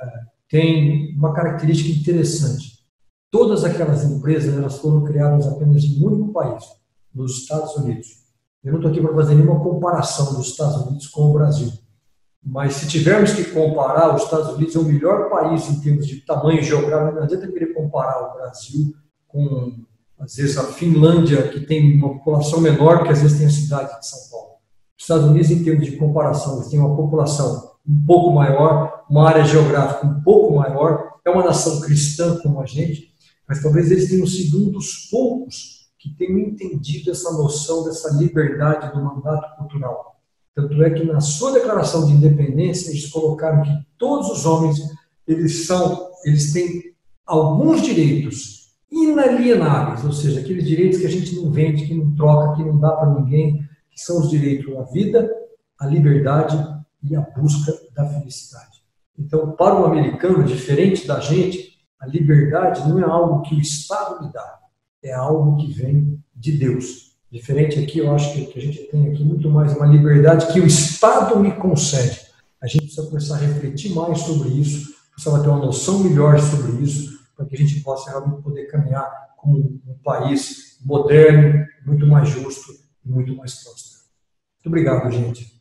tem uma característica interessante. Todas aquelas empresas elas foram criadas apenas em um único país. nos Estados Unidos. Eu não estou aqui para fazer nenhuma comparação dos Estados Unidos com o Brasil. Mas se tivermos que comparar, os Estados Unidos é o melhor país em termos de tamanho geográfico. Não adianta querer comparar o Brasil com, às vezes, a Finlândia, que tem uma população menor, que às vezes tem a cidade de São Paulo. Os Estados Unidos, em termos de comparação, eles têm uma população um pouco maior, uma área geográfica um pouco maior, é uma nação cristã como a gente, mas talvez eles tenham sido um dos poucos que tenham entendido essa noção dessa liberdade do mandato cultural. Tanto é que na sua declaração de independência eles colocaram que todos os homens eles têm alguns direitos inalienáveis, ou seja, aqueles direitos que a gente não vende, que não troca, que não dá para ninguém, que são os direitos à vida, à liberdade e à busca da felicidade. Então, para o americano, diferente da gente, a liberdade não é algo que o Estado me dá, é algo que vem de Deus. Diferente aqui, eu acho que a gente tem aqui muito mais uma liberdade que o Estado me concede. A gente precisa começar a refletir mais sobre isso, precisa ter uma noção melhor sobre isso, para que a gente possa realmente poder caminhar como um país moderno, muito mais justo e muito mais próspero. Muito obrigado, gente.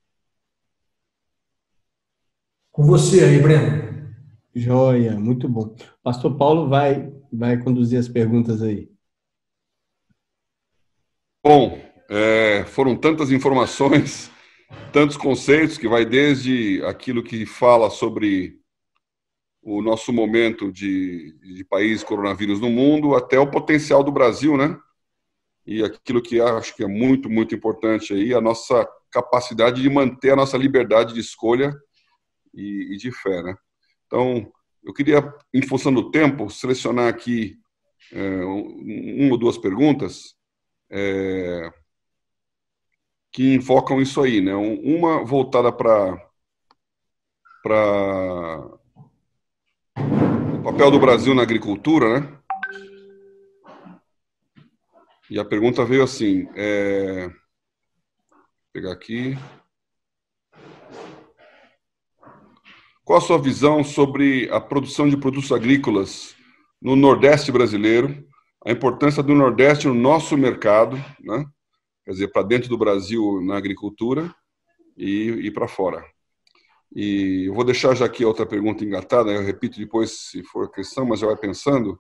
Com você aí, Breno. Joia, muito bom. Pastor Paulo vai conduzir as perguntas aí. Bom, foram tantas informações, tantos conceitos, que vai desde aquilo que fala sobre o nosso momento de país coronavírus no mundo, até o potencial do Brasil, né? E aquilo que acho que é muito, muito importante aí, a nossa capacidade de manter a nossa liberdade de escolha e de fé, né? Então, eu queria, em função do tempo, selecionar aqui uma ou duas perguntas que enfocam isso aí, né? Uma voltada para o papel do Brasil na agricultura, né? E a pergunta veio assim, vou pegar aqui. Qual a sua visão sobre a produção de produtos agrícolas no Nordeste brasileiro, a importância do Nordeste no nosso mercado, né? Quer dizer, para dentro do Brasil na agricultura e para fora. E eu vou deixar já aqui outra pergunta engatada, eu repito depois se for questão, mas já vai pensando.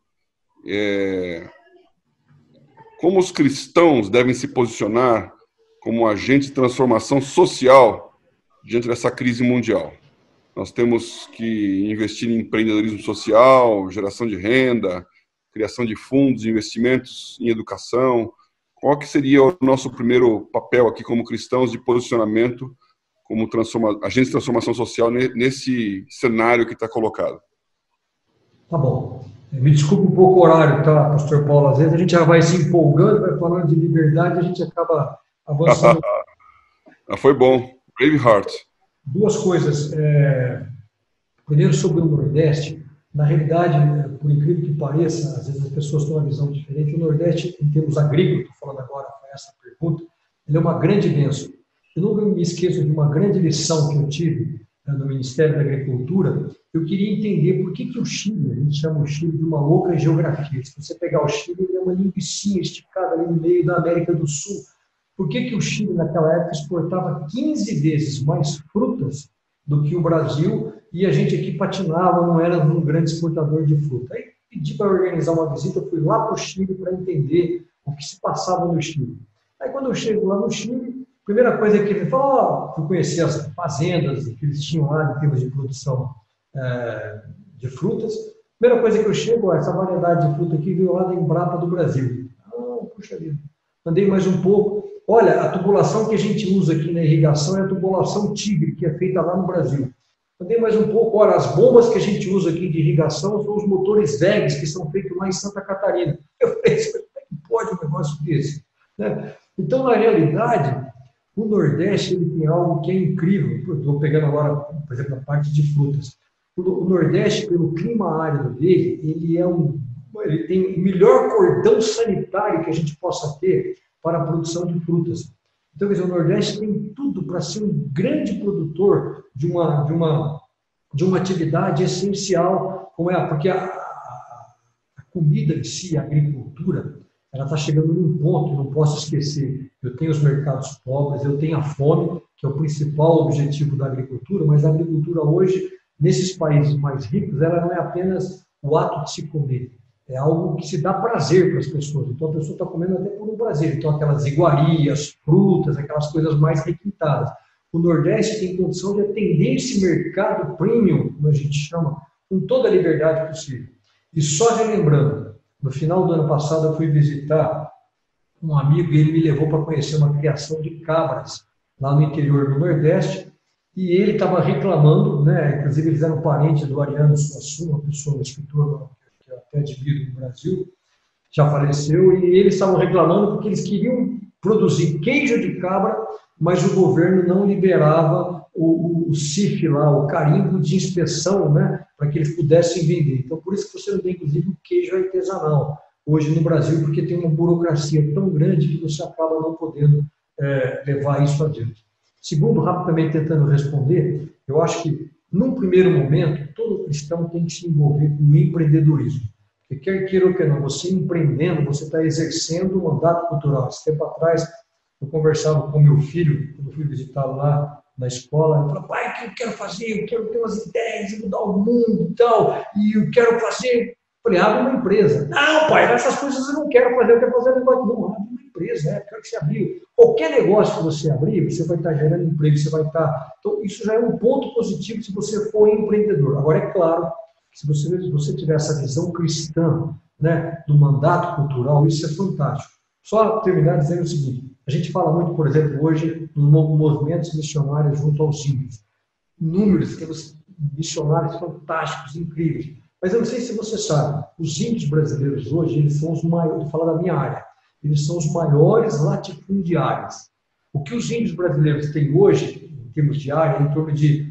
Como os cristãos devem se posicionar como agentes de transformação social diante dessa crise mundial? Nós temos que investir em empreendedorismo social, geração de renda, criação de fundos, investimentos em educação. Qual que seria o nosso primeiro papel aqui como cristãos de posicionamento como agentes de transformação social nesse cenário que está colocado? Tá bom. Me desculpe um pouco o horário, tá, pastor Paulo? Às vezes a gente já vai se empolgando, vai falando de liberdade, a gente acaba avançando. Foi bom. Braveheart. Duas coisas. Primeiro, sobre o Nordeste. Na realidade, por incrível que pareça, às vezes as pessoas têm uma visão diferente. O Nordeste, em termos agrícolas, estou falando agora com essa pergunta, ele é uma grande bênção. Eu nunca me esqueço de uma grande lição que eu tive no Ministério da Agricultura. Eu queria entender por que o Chile, a gente chama o Chile de uma louca geografia. Se você pegar o Chile, ele é uma linguicinha esticada ali no meio da América do Sul. Por que o Chile, naquela época, exportava 15 vezes mais frutas do que o Brasil e a gente aqui patinava, não era um grande exportador de fruta? Aí pedi para organizar uma visita, eu fui lá para o Chile para entender o que se passava no Chile. Aí quando eu chego lá no Chile, a primeira coisa que ele falou, fui conhecer as fazendas que eles tinham lá em termos de produção de frutas. A primeira coisa que eu chego, essa variedade de fruta aqui veio lá da Embrapa do Brasil. Puxa vida. Andei mais um pouco. Olha, a tubulação que a gente usa aqui na irrigação é a tubulação Tigre, que é feita lá no Brasil. Andei mais um pouco. Olha, as bombas que a gente usa aqui de irrigação são os motores VEGs, que são feitos lá em Santa Catarina. Eu falei, como é que pode um negócio desse? Né? Então, na realidade, o Nordeste ele tem algo que é incrível. Estou pegando agora, por exemplo, a parte de frutas. O Nordeste, pelo clima árido dele, ele tem o melhor cordão sanitário que a gente possa ter para a produção de frutas. Então, quer dizer, o Nordeste tem tudo para ser um grande produtor de uma atividade essencial, como porque a comida em si, a agricultura, ela está chegando num ponto, não posso esquecer, eu tenho os mercados pobres, eu tenho a fome, que é o principal objetivo da agricultura, mas a agricultura hoje, nesses países mais ricos, ela não é apenas o ato de se comer, é algo que se dá prazer para as pessoas. Então a pessoa está comendo até por um prazer. Então aquelas iguarias, frutas, aquelas coisas mais requintadas. O Nordeste tem condição de atender esse mercado premium, como a gente chama, com toda a liberdade possível. E só relembrando, no final do ano passado eu fui visitar um amigo e ele me levou para conhecer uma criação de cabras lá no interior do Nordeste, e ele estava reclamando, né, inclusive eles eram parentes do Ariano Suassuna, uma pessoa, um escritor que eu até admiro no Brasil, já faleceu, e eles estavam reclamando porque eles queriam produzir queijo de cabra, mas o governo não liberava o CIF lá, o carimbo de inspeção, né, para que eles pudessem vender. Então, por isso que você não tem, inclusive, o queijo artesanal hoje no Brasil, porque tem uma burocracia tão grande que você acaba não podendo levar isso adiante. Segundo, rapidamente tentando responder, eu acho que, num primeiro momento, todo cristão tem que se envolver com o empreendedorismo. Porque quer queira ou quer não, você empreendendo, você está exercendo um mandato cultural. Esse tempo atrás, eu conversava com meu filho, quando eu fui visitá-lo lá na escola, ele falou: pai, o que eu quero fazer? Eu quero ter umas ideias de mudar o mundo e tal, e eu quero fazer... Eu falei: abre uma empresa. Não, pai, essas coisas eu não quero fazer, eu quero fazer negócio. Não, abre uma empresa, eu quero que você abra. Qualquer negócio que você abrir, você vai estar gerando emprego, você vai estar... Então, isso já é um ponto positivo se você for empreendedor. Agora, é claro, se você tiver essa visão cristã, né, do mandato cultural, isso é fantástico. Só terminar dizendo o seguinte: a gente fala muito, por exemplo, hoje, nos movimentos missionários junto aos índios. Números, temos missionários fantásticos, incríveis. Mas eu não sei se você sabe, os índios brasileiros hoje, eles são os maiores, vou falar da minha área, eles são os maiores latifundiários. O que os índios brasileiros têm hoje, em termos de área, é em torno de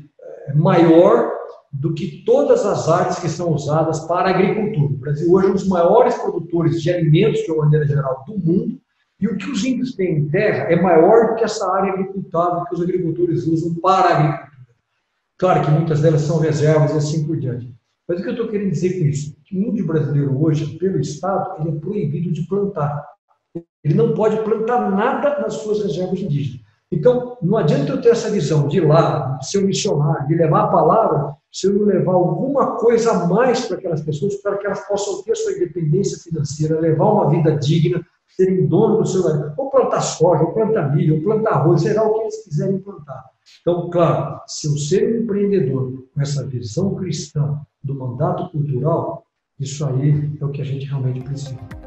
maior do que todas as áreas que são usadas para a agricultura. O Brasil hoje é um dos maiores produtores de alimentos, de uma maneira geral, do mundo, e o que os índios têm em terra é maior do que essa área agricultável que os agricultores usam para a agricultura. Claro que muitas delas são reservas e assim por diante. Mas o que eu estou querendo dizer com isso? Que o índio brasileiro hoje, pelo Estado, ele é proibido de plantar. Ele não pode plantar nada nas suas reservas indígenas. Então, não adianta eu ter essa visão de ir lá, de ser um missionário, de levar a palavra, se eu não levar alguma coisa a mais para aquelas pessoas, para que elas possam ter sua independência financeira, levar uma vida digna, serem dono do seu lugar, ou plantar soja, ou plantar milho, ou plantar arroz, será o que eles quiserem plantar. Então, claro, se eu ser um empreendedor com essa visão cristã do mandato cultural, isso aí é o que a gente realmente precisa.